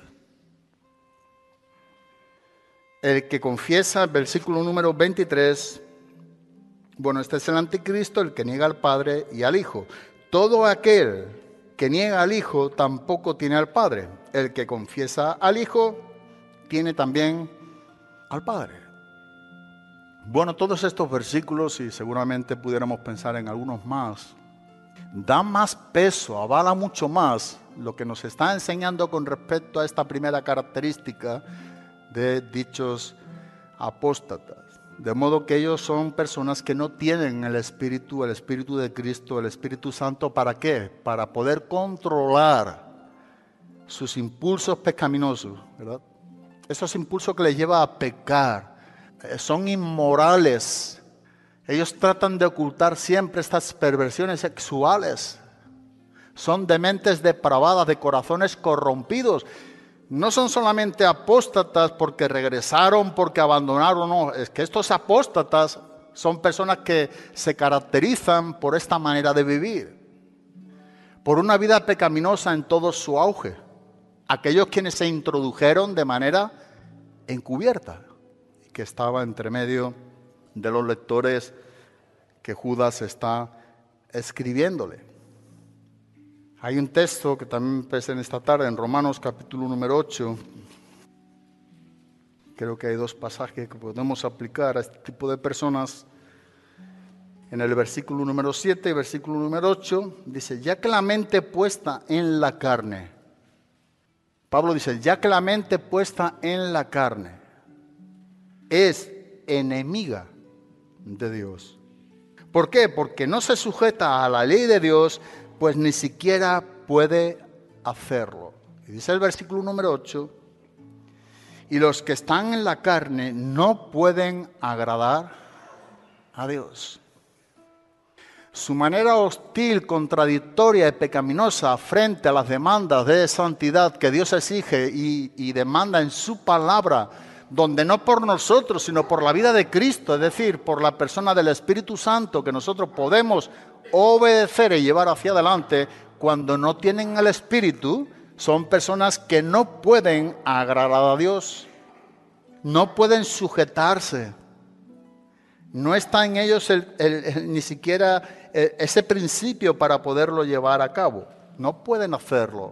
S3: El que confiesa, versículo número veintitrés, bueno, este es el anticristo, el que niega al Padre y al Hijo. Todo aquel que niega al Hijo tampoco tiene al Padre. El que confiesa al Hijo tiene también al Padre. Bueno, todos estos versículos, y seguramente pudiéramos pensar en algunos más, dan más peso, avala mucho más lo que nos está enseñando con respecto a esta primera característica de dichos apóstatas. De modo que ellos son personas que no tienen el Espíritu, el Espíritu de Cristo, el Espíritu Santo. ¿Para qué? Para poder controlar sus impulsos pecaminosos, ¿verdad? Esos impulsos que les llevan a pecar. Eh, son inmorales. Ellos tratan de ocultar siempre estas perversiones sexuales. Son de mentes depravadas, de corazones corrompidos. No son solamente apóstatas porque regresaron, porque abandonaron, no. Es que estos apóstatas son personas que se caracterizan por esta manera de vivir. Por una vida pecaminosa en todo su auge. Aquellos quienes se introdujeron de manera encubierta, que estaba entre medio de los lectores que Judas está escribiéndole. Hay un texto que también empecé en esta tarde, en Romanos capítulo número ocho. Creo que hay dos pasajes que podemos aplicar a este tipo de personas. En el versículo número siete y versículo número ocho, dice, ya que la mente puesta en la carne. Pablo dice, ya que la mente puesta en la carne es enemiga de Dios. ¿Por qué? Porque no se sujeta a la ley de Dios, pues ni siquiera puede hacerlo. Y dice el versículo número ocho, y los que están en la carne no pueden agradar a Dios. Su manera hostil, contradictoria y pecaminosa frente a las demandas de santidad que Dios exige y, y demanda en su palabra, donde no por nosotros, sino por la vida de Cristo, es decir, por la persona del Espíritu Santo, que nosotros podemos obedecer y llevar hacia adelante. Cuando no tienen el Espíritu, son personas que no pueden agradar a Dios, no pueden sujetarse, no está en ellos el, el, el, ni siquiera el, ese principio para poderlo llevar a cabo, no pueden hacerlo.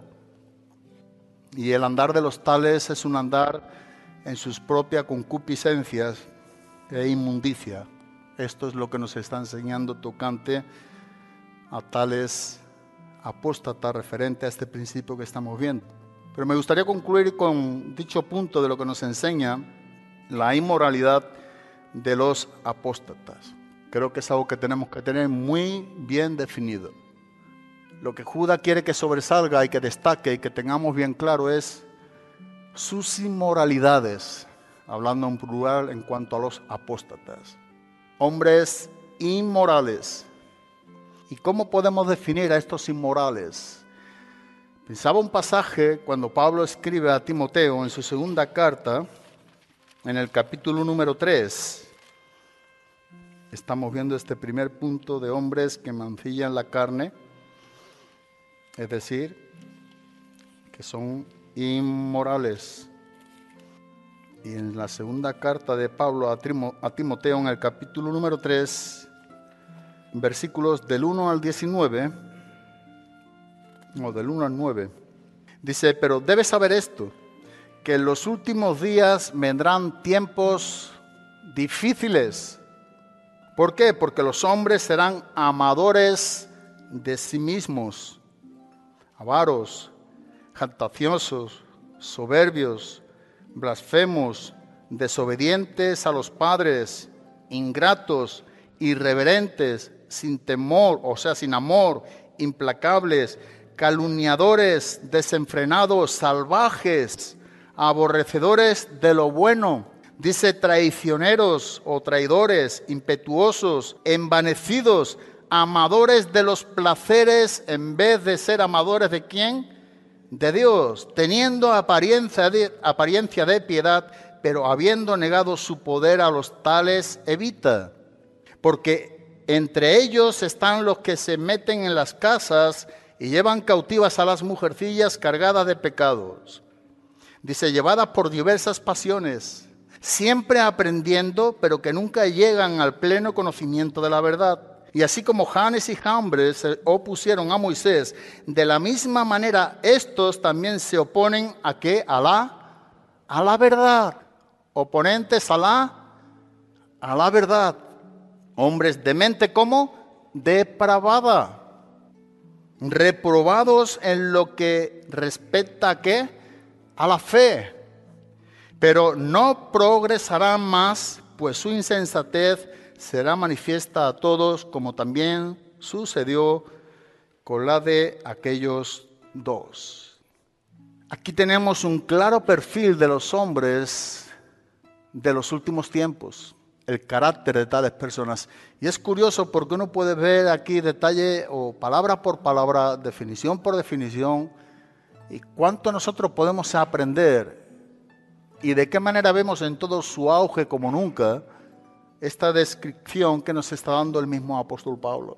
S3: Y el andar de los tales es un andar en sus propias concupiscencias e inmundicia. Esto es lo que nos está enseñando tocante a tales apóstatas, referente a este principio que estamos viendo. Pero me gustaría concluir con dicho punto de lo que nos enseña la inmoralidad de los apóstatas. Creo que es algo que tenemos que tener muy bien definido. Lo que Judas quiere que sobresalga y que destaque y que tengamos bien claro es sus inmoralidades, hablando en plural en cuanto a los apóstatas. Hombres inmorales. ¿Y cómo podemos definir a estos inmorales? Pensaba un pasaje cuando Pablo escribe a Timoteo en su segunda carta, en el capítulo número tres. Estamos viendo este primer punto de hombres que mancillan la carne, es decir, que son inmorales. Y en la segunda carta de Pablo a, Timo, a Timoteo, en el capítulo número tres, versículos del uno al diecinueve, o del uno al nueve, dice, pero debes saber esto, que en los últimos días vendrán tiempos difíciles. ¿Por qué? Porque los hombres serán amadores de sí mismos, avaros, jactanciosos, soberbios, blasfemos, desobedientes a los padres, ingratos, irreverentes, sin temor, o sea, sin amor, implacables, calumniadores, desenfrenados, salvajes, aborrecedores de lo bueno. Dice traicioneros o traidores, impetuosos, envanecidos, amadores de los placeres en vez de ser amadores de ¿quién? De Dios, teniendo apariencia de, apariencia de piedad, pero habiendo negado su poder a los tales evita. Porque entre ellos están los que se meten en las casas y llevan cautivas a las mujercillas cargadas de pecados. Dice, llevadas por diversas pasiones, siempre aprendiendo, pero que nunca llegan al pleno conocimiento de la verdad. Y así como Janes y Jambres se opusieron a Moisés, de la misma manera estos también se oponen a ¿qué? A la, a la verdad. Oponentes a la, a la verdad. Hombres de mente como depravada, reprobados en lo que respecta a qué, a la fe, pero no progresarán más, pues su insensatez será manifiesta a todos, como también sucedió con la de aquellos dos. Aquí tenemos un claro perfil de los hombres de los últimos tiempos, el carácter de tales personas. Y es curioso porque uno puede ver aquí detalle o palabra por palabra, definición por definición, y cuánto nosotros podemos aprender y de qué manera vemos en todo su auge como nunca esta descripción que nos está dando el mismo apóstol Pablo.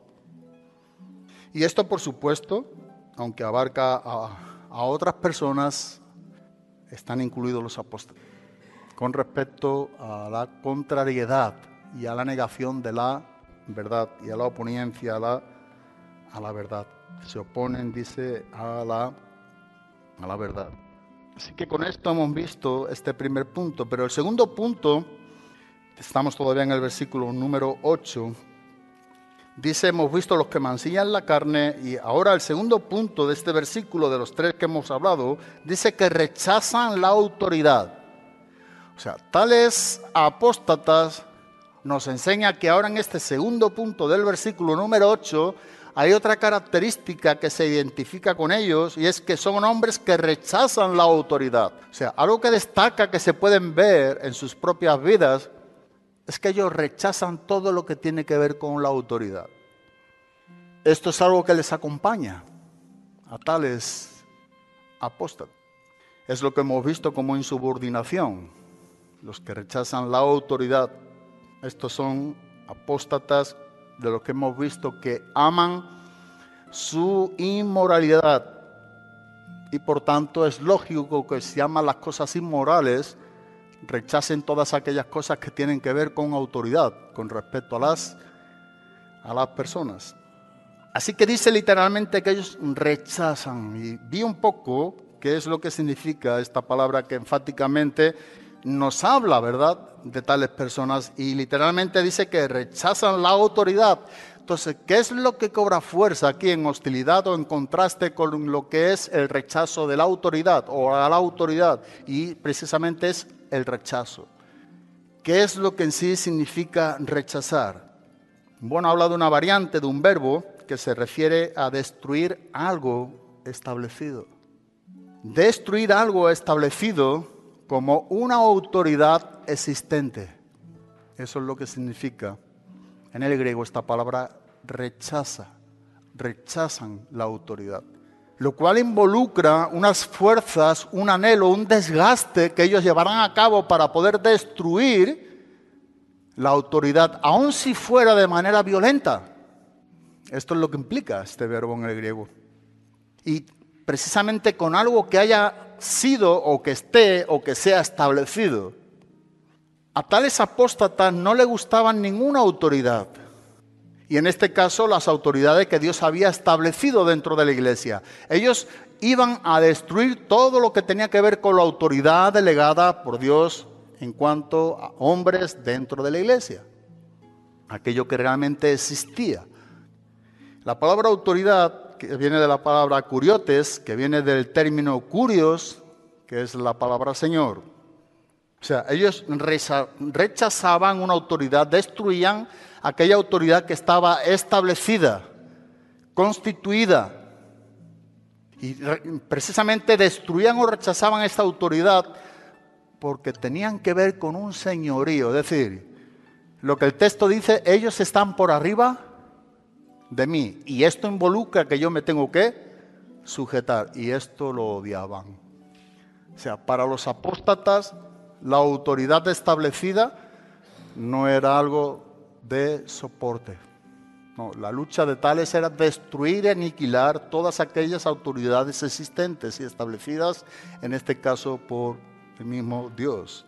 S3: Y esto, por supuesto, aunque abarca a, a otras personas, están incluidos los apóstoles, con respecto a la contrariedad y a la negación de la verdad y a la oponencia a la, a la verdad. Se oponen, dice, a la, a la verdad. Así que con esto hemos visto este primer punto, pero el segundo punto, estamos todavía en el versículo número ocho, dice, hemos visto los que mancillan la carne, y ahora el segundo punto de este versículo, de los tres que hemos hablado, dice que rechazan la autoridad. O sea, tales apóstatas nos enseña que ahora en este segundo punto del versículo número ocho hay otra característica que se identifica con ellos, y es que son hombres que rechazan la autoridad. O sea, algo que destaca que se pueden ver en sus propias vidas es que ellos rechazan todo lo que tiene que ver con la autoridad. Esto es algo que les acompaña a tales apóstatas. Es lo que hemos visto como insubordinación. Los que rechazan la autoridad, estos son apóstatas de los que hemos visto que aman su inmoralidad. Y por tanto es lógico que si aman las cosas inmorales, rechacen todas aquellas cosas que tienen que ver con autoridad, con respecto a las, a las personas. Así que dice literalmente que ellos rechazan. Y vi un poco qué es lo que significa esta palabra que enfáticamente nos habla, ¿verdad?, de tales personas, y literalmente dice que rechazan la autoridad. Entonces, ¿qué es lo que cobra fuerza aquí en hostilidad o en contraste con lo que es el rechazo de la autoridad o a la autoridad? Y precisamente es el rechazo. ¿Qué es lo que en sí significa rechazar? Bueno, habla de una variante de un verbo que se refiere a destruir algo establecido. Destruir algo establecido como una autoridad existente. Eso es lo que significa en el griego esta palabra rechaza. Rechazan la autoridad. Lo cual involucra unas fuerzas, un anhelo, un desgaste que ellos llevarán a cabo para poder destruir la autoridad, aun si fuera de manera violenta. Esto es lo que implica este verbo en el griego. Y precisamente con algo que haya sido o que esté o que sea establecido. A tales apóstatas no le gustaban ninguna autoridad. Y en este caso las autoridades que Dios había establecido dentro de la iglesia. Ellos iban a destruir todo lo que tenía que ver con la autoridad delegada por Dios en cuanto a hombres dentro de la iglesia. Aquello que realmente existía. La palabra autoridad, que viene de la palabra curiotes, que viene del término curios, que es la palabra Señor. O sea, ellos rechazaban una autoridad, destruían aquella autoridad que estaba establecida, constituida. Y precisamente destruían o rechazaban esta autoridad porque tenían que ver con un señorío. Es decir, lo que el texto dice, ellos están por arriba de mí, y esto involucra que yo me tengo que sujetar, y esto lo odiaban. O sea, para los apóstatas la autoridad establecida no era algo de soporte. No, la lucha de tales era destruir y aniquilar todas aquellas autoridades existentes y establecidas, en este caso por el mismo Dios.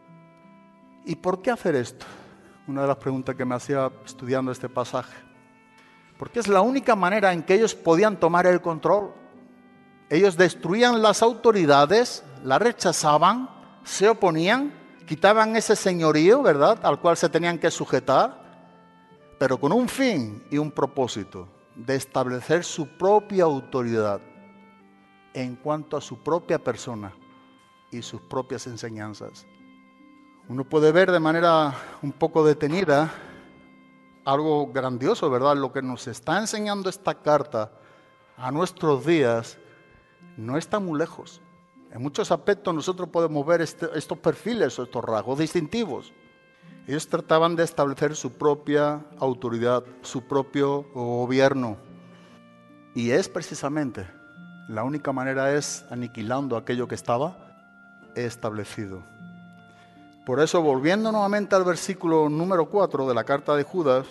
S3: ¿Y por qué hacer esto? Una de las preguntas que me hacía estudiando este pasaje. Porque es la única manera en que ellos podían tomar el control. Ellos destruían las autoridades, las rechazaban, se oponían, Quitaban ese señorío, ¿verdad?, al cual se tenían que sujetar, pero con un fin y un propósito, de establecer su propia autoridad en cuanto a su propia persona y sus propias enseñanzas. Uno puede ver de manera un poco detenida algo grandioso, ¿verdad? Lo que nos está enseñando esta carta a nuestros días no está muy lejos. En muchos aspectos nosotros podemos ver este, estos perfiles o estos rasgos distintivos. Ellos trataban de establecer su propia autoridad, su propio gobierno. Y es precisamente, la única manera es aniquilando aquello que estaba establecido. Por eso, volviendo nuevamente al versículo número cuatro de la carta de Judas,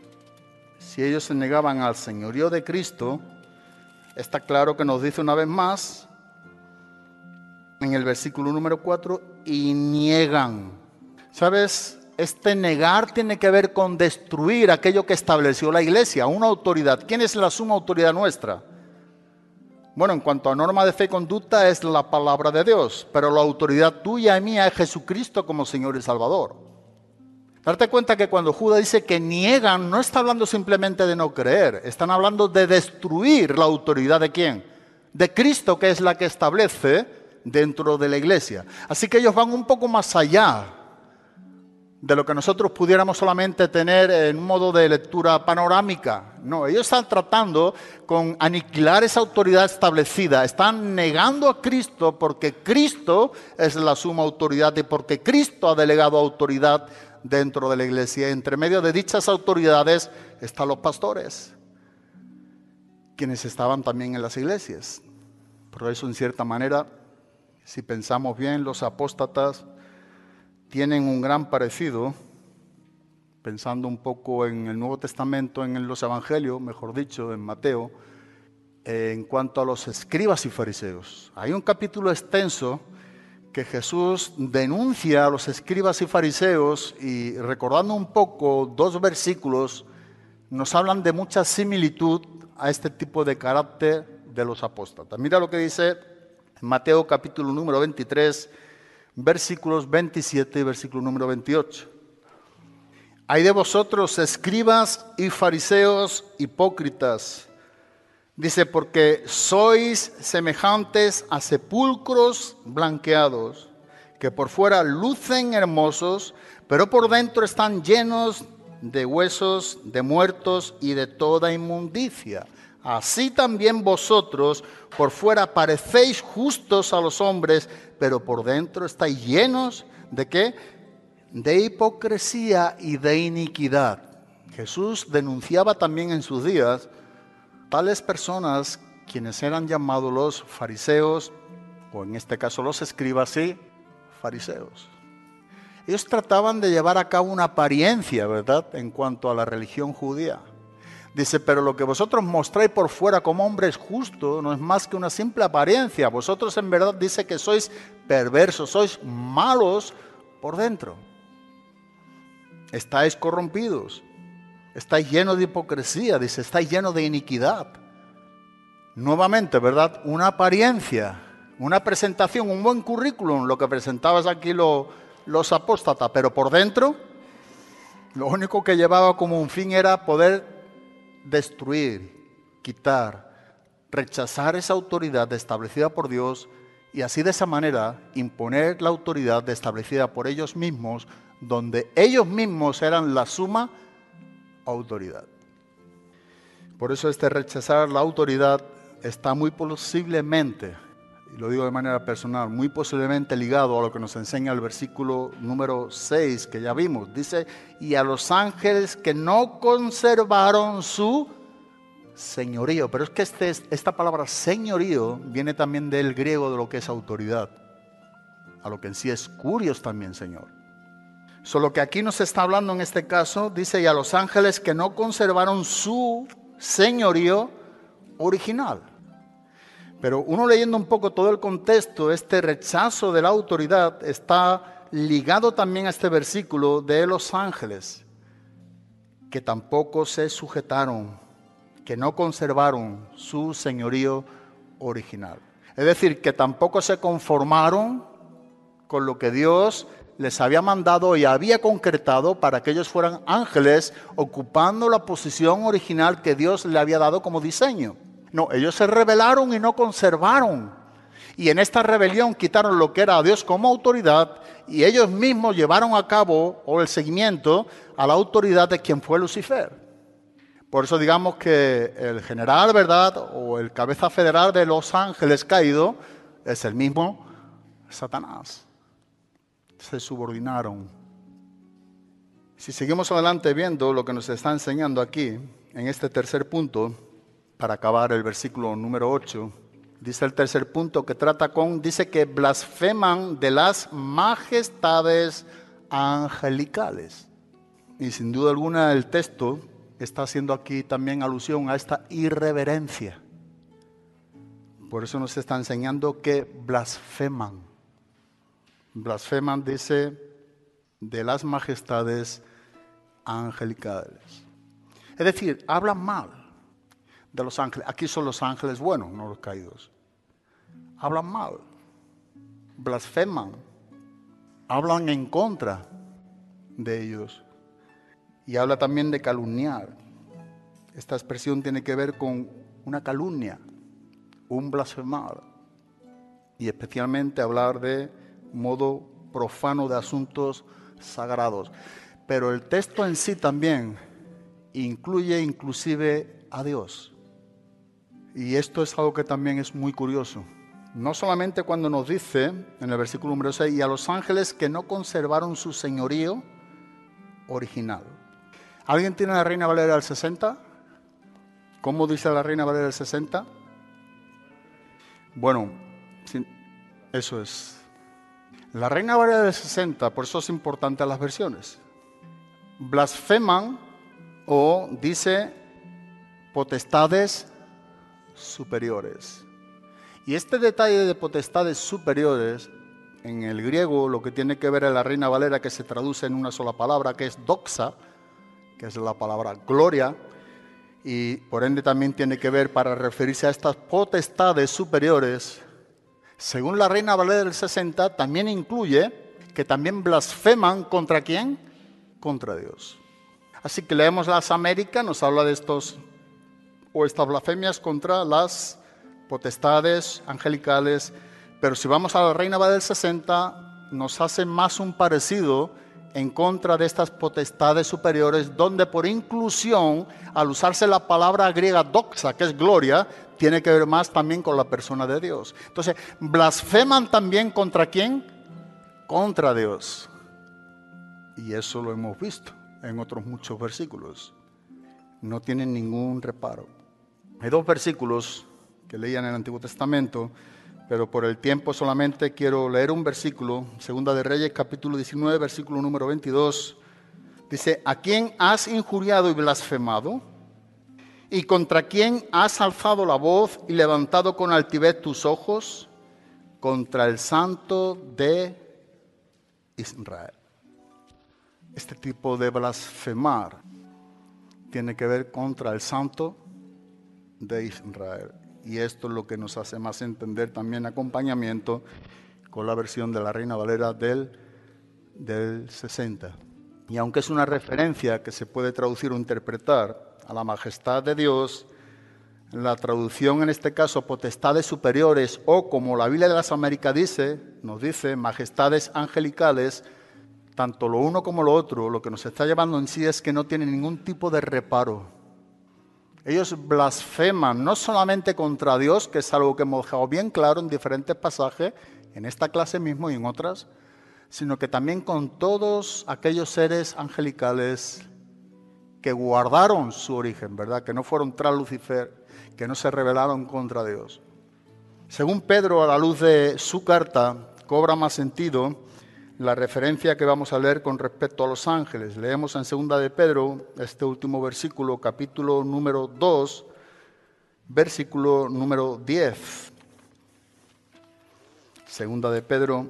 S3: si ellos se negaban al señorío de Cristo, está claro que nos dice una vez más, en el versículo número cuatro, y niegan. ¿Sabes? Este negar tiene que ver con destruir aquello que estableció la iglesia, una autoridad. ¿Quién es la suma autoridad nuestra? Bueno, en cuanto a norma de fe y conducta es la palabra de Dios, pero la autoridad tuya y mía es Jesucristo como Señor y Salvador. Darte cuenta que cuando Judas dice que niegan, no está hablando simplemente de no creer, están hablando de destruir la autoridad ¿de quién? De Cristo, que es la que establece dentro de la iglesia. Así que ellos van un poco más allá de lo que nosotros pudiéramos solamente tener en un modo de lectura panorámica. No, ellos están tratando con aniquilar esa autoridad establecida. Están negando a Cristo porque Cristo es la suma autoridad y porque Cristo ha delegado autoridad dentro de la iglesia. Entre medio de dichas autoridades están los pastores, quienes estaban también en las iglesias. Por eso, en cierta manera, si pensamos bien, los apóstatas tienen un gran parecido, pensando un poco en el Nuevo Testamento, en los Evangelios, mejor dicho, en Mateo, en cuanto a los escribas y fariseos. Hay un capítulo extenso que Jesús denuncia a los escribas y fariseos y, recordando un poco dos versículos, nos hablan de mucha similitud a este tipo de carácter de los apóstatas. Mira lo que dice Mateo capítulo número veintitrés, versículos veintisiete y versículo número veintiocho. Hay de vosotros, escribas y fariseos hipócritas, dice, porque sois semejantes a sepulcros blanqueados, que por fuera lucen hermosos, pero por dentro están llenos de huesos, de muertos y de toda inmundicia. Así también vosotros por fuera parecéis justos a los hombres, pero por dentro estáis llenos ¿de qué? De hipocresía y de iniquidad. Jesús denunciaba también en sus días tales personas, quienes eran llamados los fariseos, o en este caso los escribas y fariseos. Ellos trataban de llevar a cabo una apariencia, ¿verdad?, en cuanto a la religión judía. Dice, pero lo que vosotros mostráis por fuera como hombres justos no es más que una simple apariencia. Vosotros en verdad dice que sois perversos, sois malos por dentro. Estáis corrompidos, estáis llenos de hipocresía, dice, estáis llenos de iniquidad. Nuevamente, ¿verdad? Una apariencia, una presentación, un buen currículum, lo que presentabas aquí lo, los apóstatas, pero por dentro, lo único que llevaba como un fin era poder destruir, quitar, rechazar esa autoridad establecida por Dios y así de esa manera imponer la autoridad establecida por ellos mismos, donde ellos mismos eran la suma autoridad. Por eso este rechazar la autoridad está muy posiblemente, y lo digo de manera personal, muy posiblemente ligado a lo que nos enseña el versículo número seis que ya vimos. Dice, y a los ángeles que no conservaron su señorío. Pero es que este, esta palabra señorío viene también del griego de lo que es autoridad, a lo que en sí es curios también, Señor. Solo que aquí nos está hablando en este caso, dice, y a los ángeles que no conservaron su señorío original. Pero uno leyendo un poco todo el contexto, este rechazo de la autoridad está ligado también a este versículo de los ángeles, que tampoco se sujetaron, que no conservaron su señorío original. Es decir, que tampoco se conformaron con lo que Dios les había mandado y había concretado para que ellos fueran ángeles ocupando la posición original que Dios le había dado como diseño. No, ellos se rebelaron y no conservaron. Y en esta rebelión quitaron lo que era a Dios como autoridad y ellos mismos llevaron a cabo o el seguimiento a la autoridad de quien fue Lucifer. Por eso digamos que el general, ¿verdad?, o el cabeza federal de los ángeles caído es el mismo Satanás. Se subordinaron. Si seguimos adelante viendo lo que nos está enseñando aquí, en este tercer punto, para acabar el versículo número ocho, dice el tercer punto que trata con, dice que blasfeman de las majestades angelicales. Y sin duda alguna el texto está haciendo aquí también alusión a esta irreverencia. Por eso nos está enseñando que blasfeman. Blasfeman, dice, de las majestades angelicales. Es decir, hablan mal de los ángeles. Aquí son los ángeles buenos, no los caídos. Hablan mal, blasfeman, hablan en contra de ellos. Y habla también de calumniar. Esta expresión tiene que ver con una calumnia, un blasfemar. Y especialmente hablar de modo profano de asuntos sagrados. Pero el texto en sí también incluye inclusive a Dios. Y esto es algo que también es muy curioso. No solamente cuando nos dice, en el versículo número seis, y a los ángeles que no conservaron su señorío original. ¿Alguien tiene la Reina Valera del sesenta? ¿Cómo dice la Reina Valera del sesenta? Bueno, eso es. La Reina Valera del sesenta, por eso es importante las versiones. Blasfeman o dice potestades superiores. Y este detalle de potestades superiores, en el griego lo que tiene que ver en la Reina Valera, que se traduce en una sola palabra, que es doxa, que es la palabra gloria, y por ende también tiene que ver para referirse a estas potestades superiores. Según la Reina Valera del sesenta, también incluye que también blasfeman ¿contra quién? Contra Dios. Así que leemos las Américas, nos habla de estos o estas blasfemias contra las potestades angelicales, pero si vamos a la Reina Valera del sesenta, nos hace más un parecido en contra de estas potestades superiores, donde por inclusión, al usarse la palabra griega doxa, que es gloria, tiene que ver más también con la persona de Dios. Entonces, blasfeman también ¿contra quién? Contra Dios. Y eso lo hemos visto en otros muchos versículos. No tienen ningún reparo. Hay dos versículos que leían en el Antiguo Testamento, pero por el tiempo solamente quiero leer un versículo. Segunda de Reyes, capítulo diecinueve, versículo número veintidós. Dice, ¿a quién has injuriado y blasfemado? ¿Y contra quién has alzado la voz y levantado con altivez tus ojos? Contra el Santo de Israel. Este tipo de blasfemar tiene que ver contra el Santo de Israel. Y esto es lo que nos hace más entender también acompañamiento con la versión de la Reina Valera del, del sesenta. Y aunque es una referencia que se puede traducir o interpretar a la majestad de Dios, la traducción en este caso potestades superiores o como la Biblia de las Américas dice, nos dice majestades angelicales, tanto lo uno como lo otro, lo que nos está llevando en sí es que no tiene ningún tipo de reparo. Ellos blasfeman no solamente contra Dios, que es algo que hemos dejado bien claro en diferentes pasajes, en esta clase mismo y en otras, sino que también con todos aquellos seres angelicales que guardaron su origen, ¿verdad? Que no fueron tras Lucifer, que no se rebelaron contra Dios. Según Pedro, a la luz de su carta, cobra más sentido la referencia que vamos a leer con respecto a los ángeles. Leemos en segunda de Pedro, este último versículo, capítulo número dos, versículo número diez. Segunda de Pedro,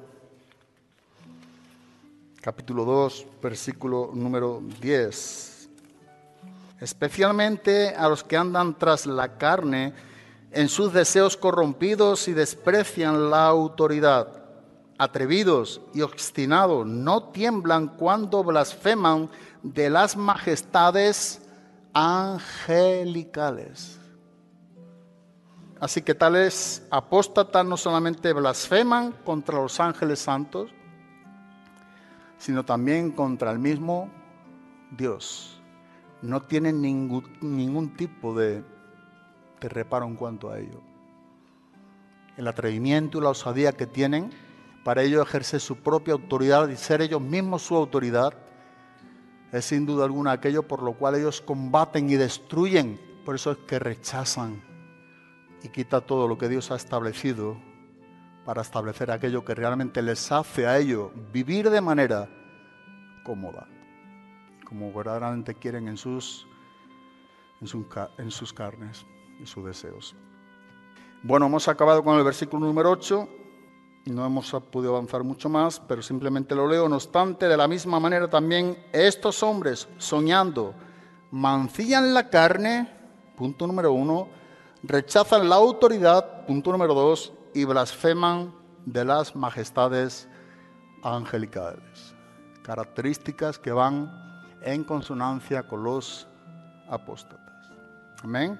S3: capítulo dos, versículo número diez. Especialmente a los que andan tras la carne en sus deseos corrompidos y desprecian la autoridad. atrevidos y obstinados, no tiemblan cuando blasfeman de las majestades angelicales. Así que tales apóstatas no solamente blasfeman contra los ángeles santos, sino también contra el mismo Dios. No tienen ningún, ningún tipo de, de reparo en cuanto a ello. El atrevimiento y la osadía que tienen para ellos ejercer su propia autoridad y ser ellos mismos su autoridad es sin duda alguna aquello por lo cual ellos combaten y destruyen. Por eso es que rechazan y quitan todo lo que Dios ha establecido para establecer aquello que realmente les hace a ellos vivir de manera cómoda, como verdaderamente quieren en sus, en sus, en sus carnes y sus deseos. Bueno, hemos acabado con el versículo número ocho. No hemos podido avanzar mucho más, pero simplemente lo leo. No obstante, de la misma manera también estos hombres, soñando, mancillan la carne, punto número uno, rechazan la autoridad, punto número dos, y blasfeman de las majestades angelicales. Características que van en consonancia con los apóstatas. Amén.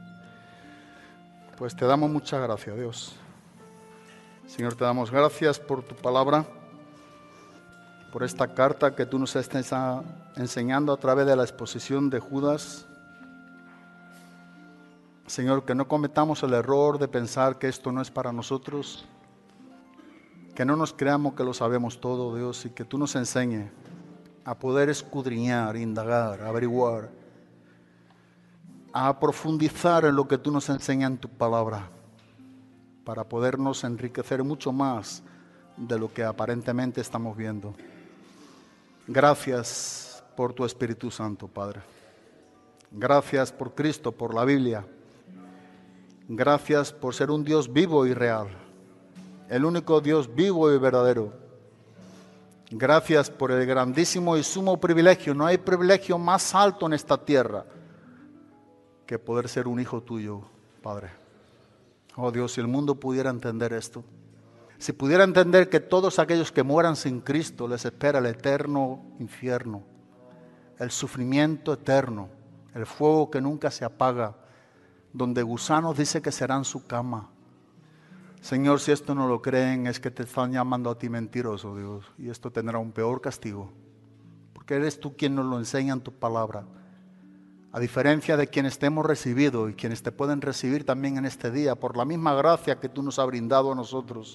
S3: Pues te damos muchas gracias, Dios. Señor, te damos gracias por tu palabra, por esta carta que tú nos estás enseñando a través de la exposición de Judas. Señor, que no cometamos el error de pensar que esto no es para nosotros, que no nos creamos que lo sabemos todo, Dios, y que tú nos enseñes a poder escudriñar, indagar, averiguar, a profundizar en lo que tú nos enseñas en tu palabra, para podernos enriquecer mucho más de lo que aparentemente estamos viendo. Gracias por tu Espíritu Santo, Padre. Gracias por Cristo, por la Biblia. Gracias por ser un Dios vivo y real, el único Dios vivo y verdadero. Gracias por el grandísimo y sumo privilegio. No hay privilegio más alto en esta tierra que poder ser un hijo tuyo, Padre. Oh Dios, si el mundo pudiera entender esto, si pudiera entender que todos aquellos que mueran sin Cristo les espera el eterno infierno, el sufrimiento eterno, el fuego que nunca se apaga, donde gusanos dice que serán su cama. Señor, si esto no lo creen, es que te están llamando a ti mentiroso, Dios, y esto tendrá un peor castigo, porque eres tú quien nos lo enseña en tu palabra. A diferencia de quienes te hemos recibido y quienes te pueden recibir también en este día, por la misma gracia que tú nos has brindado a nosotros.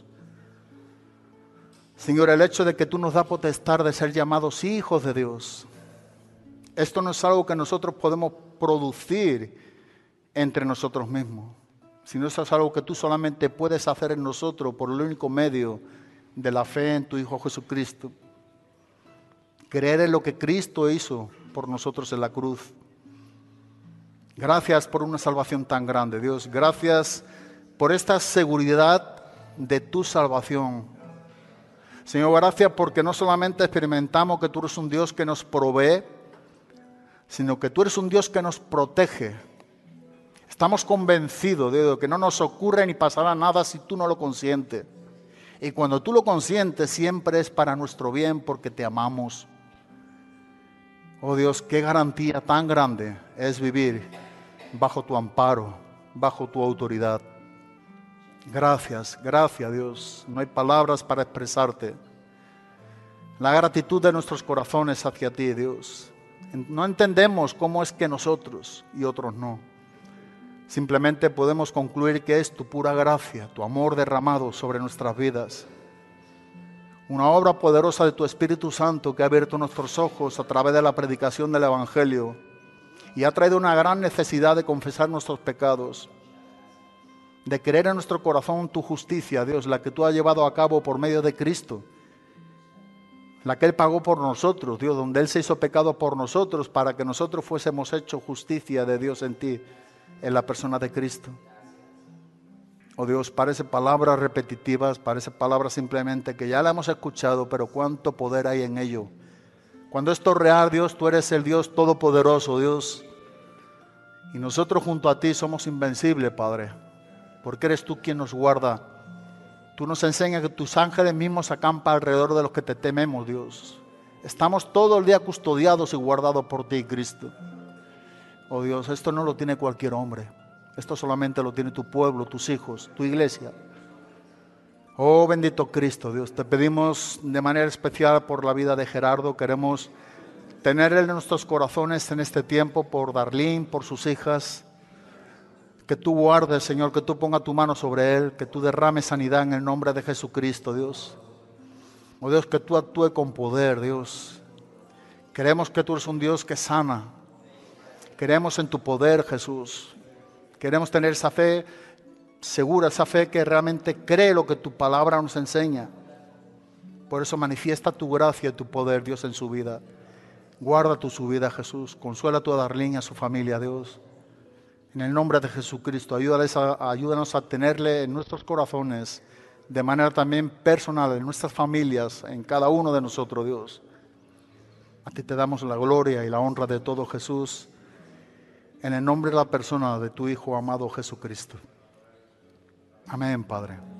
S3: Señor, el hecho de que tú nos das potestad de ser llamados hijos de Dios, esto no es algo que nosotros podemos producir entre nosotros mismos, sino eso es algo que tú solamente puedes hacer en nosotros por el único medio de la fe en tu Hijo Jesucristo. Creer en lo que Cristo hizo por nosotros en la cruz. Gracias por una salvación tan grande, Dios. Gracias por esta seguridad de tu salvación. Señor, gracias porque no solamente experimentamos que tú eres un Dios que nos provee, sino que tú eres un Dios que nos protege. Estamos convencidos, Dios, de que no nos ocurre ni pasará nada si tú no lo consientes. Y cuando tú lo consientes, siempre es para nuestro bien porque te amamos. Oh Dios, qué garantía tan grande es vivir bajo tu amparo, bajo tu autoridad. Gracias, gracias Dios. No hay palabras para expresarte la gratitud de nuestros corazones hacia ti, Dios. No entendemos cómo es que nosotros y otros no. Simplemente podemos concluir que es tu pura gracia, tu amor derramado sobre nuestras vidas. Una obra poderosa de tu Espíritu Santo que ha abierto nuestros ojos a través de la predicación del Evangelio y ha traído una gran necesidad de confesar nuestros pecados, de creer en nuestro corazón tu justicia, Dios, la que tú has llevado a cabo por medio de Cristo, la que Él pagó por nosotros, Dios, donde Él se hizo pecado por nosotros para que nosotros fuésemos hechos justicia de Dios en ti, en la persona de Cristo. Oh Dios, parece palabras repetitivas, parece palabras simplemente que ya la hemos escuchado, pero cuánto poder hay en ello. Cuando esto es real, Dios, tú eres el Dios todopoderoso, Dios. Y nosotros junto a ti somos invencibles, Padre, porque eres tú quien nos guarda Tú nos enseñas que tus ángeles mismos acampan alrededor de los que te tememos, Dios. Estamos todo el día custodiados y guardados por ti, Cristo. Oh Dios, esto no lo tiene cualquier hombre. Esto solamente lo tiene tu pueblo, tus hijos, tu iglesia. Oh bendito Cristo, Dios, te pedimos de manera especial por la vida de Gerardo. Queremos tenerle en nuestros corazones en este tiempo por Darlene, por sus hijas. Que tú guardes, Señor, que tú pongas tu mano sobre él, que tú derrames sanidad en el nombre de Jesucristo, Dios. Oh Dios, que tú actúes con poder, Dios. Queremos que tú eres un Dios que sana. Queremos en tu poder, Jesús. Queremos tener esa fe segura, esa fe que realmente cree lo que tu palabra nos enseña. Por eso manifiesta tu gracia y tu poder, Dios, en su vida. Guarda tu su vida, Jesús. Consuela a tu Darlene y a su familia, Dios. En el nombre de Jesucristo, ayúdales a, ayúdanos a tenerle en nuestros corazones, de manera también personal, en nuestras familias, en cada uno de nosotros, Dios. A ti te damos la gloria y la honra de todo, Jesús, en el nombre de la persona de tu Hijo amado Jesucristo. Amén, Padre.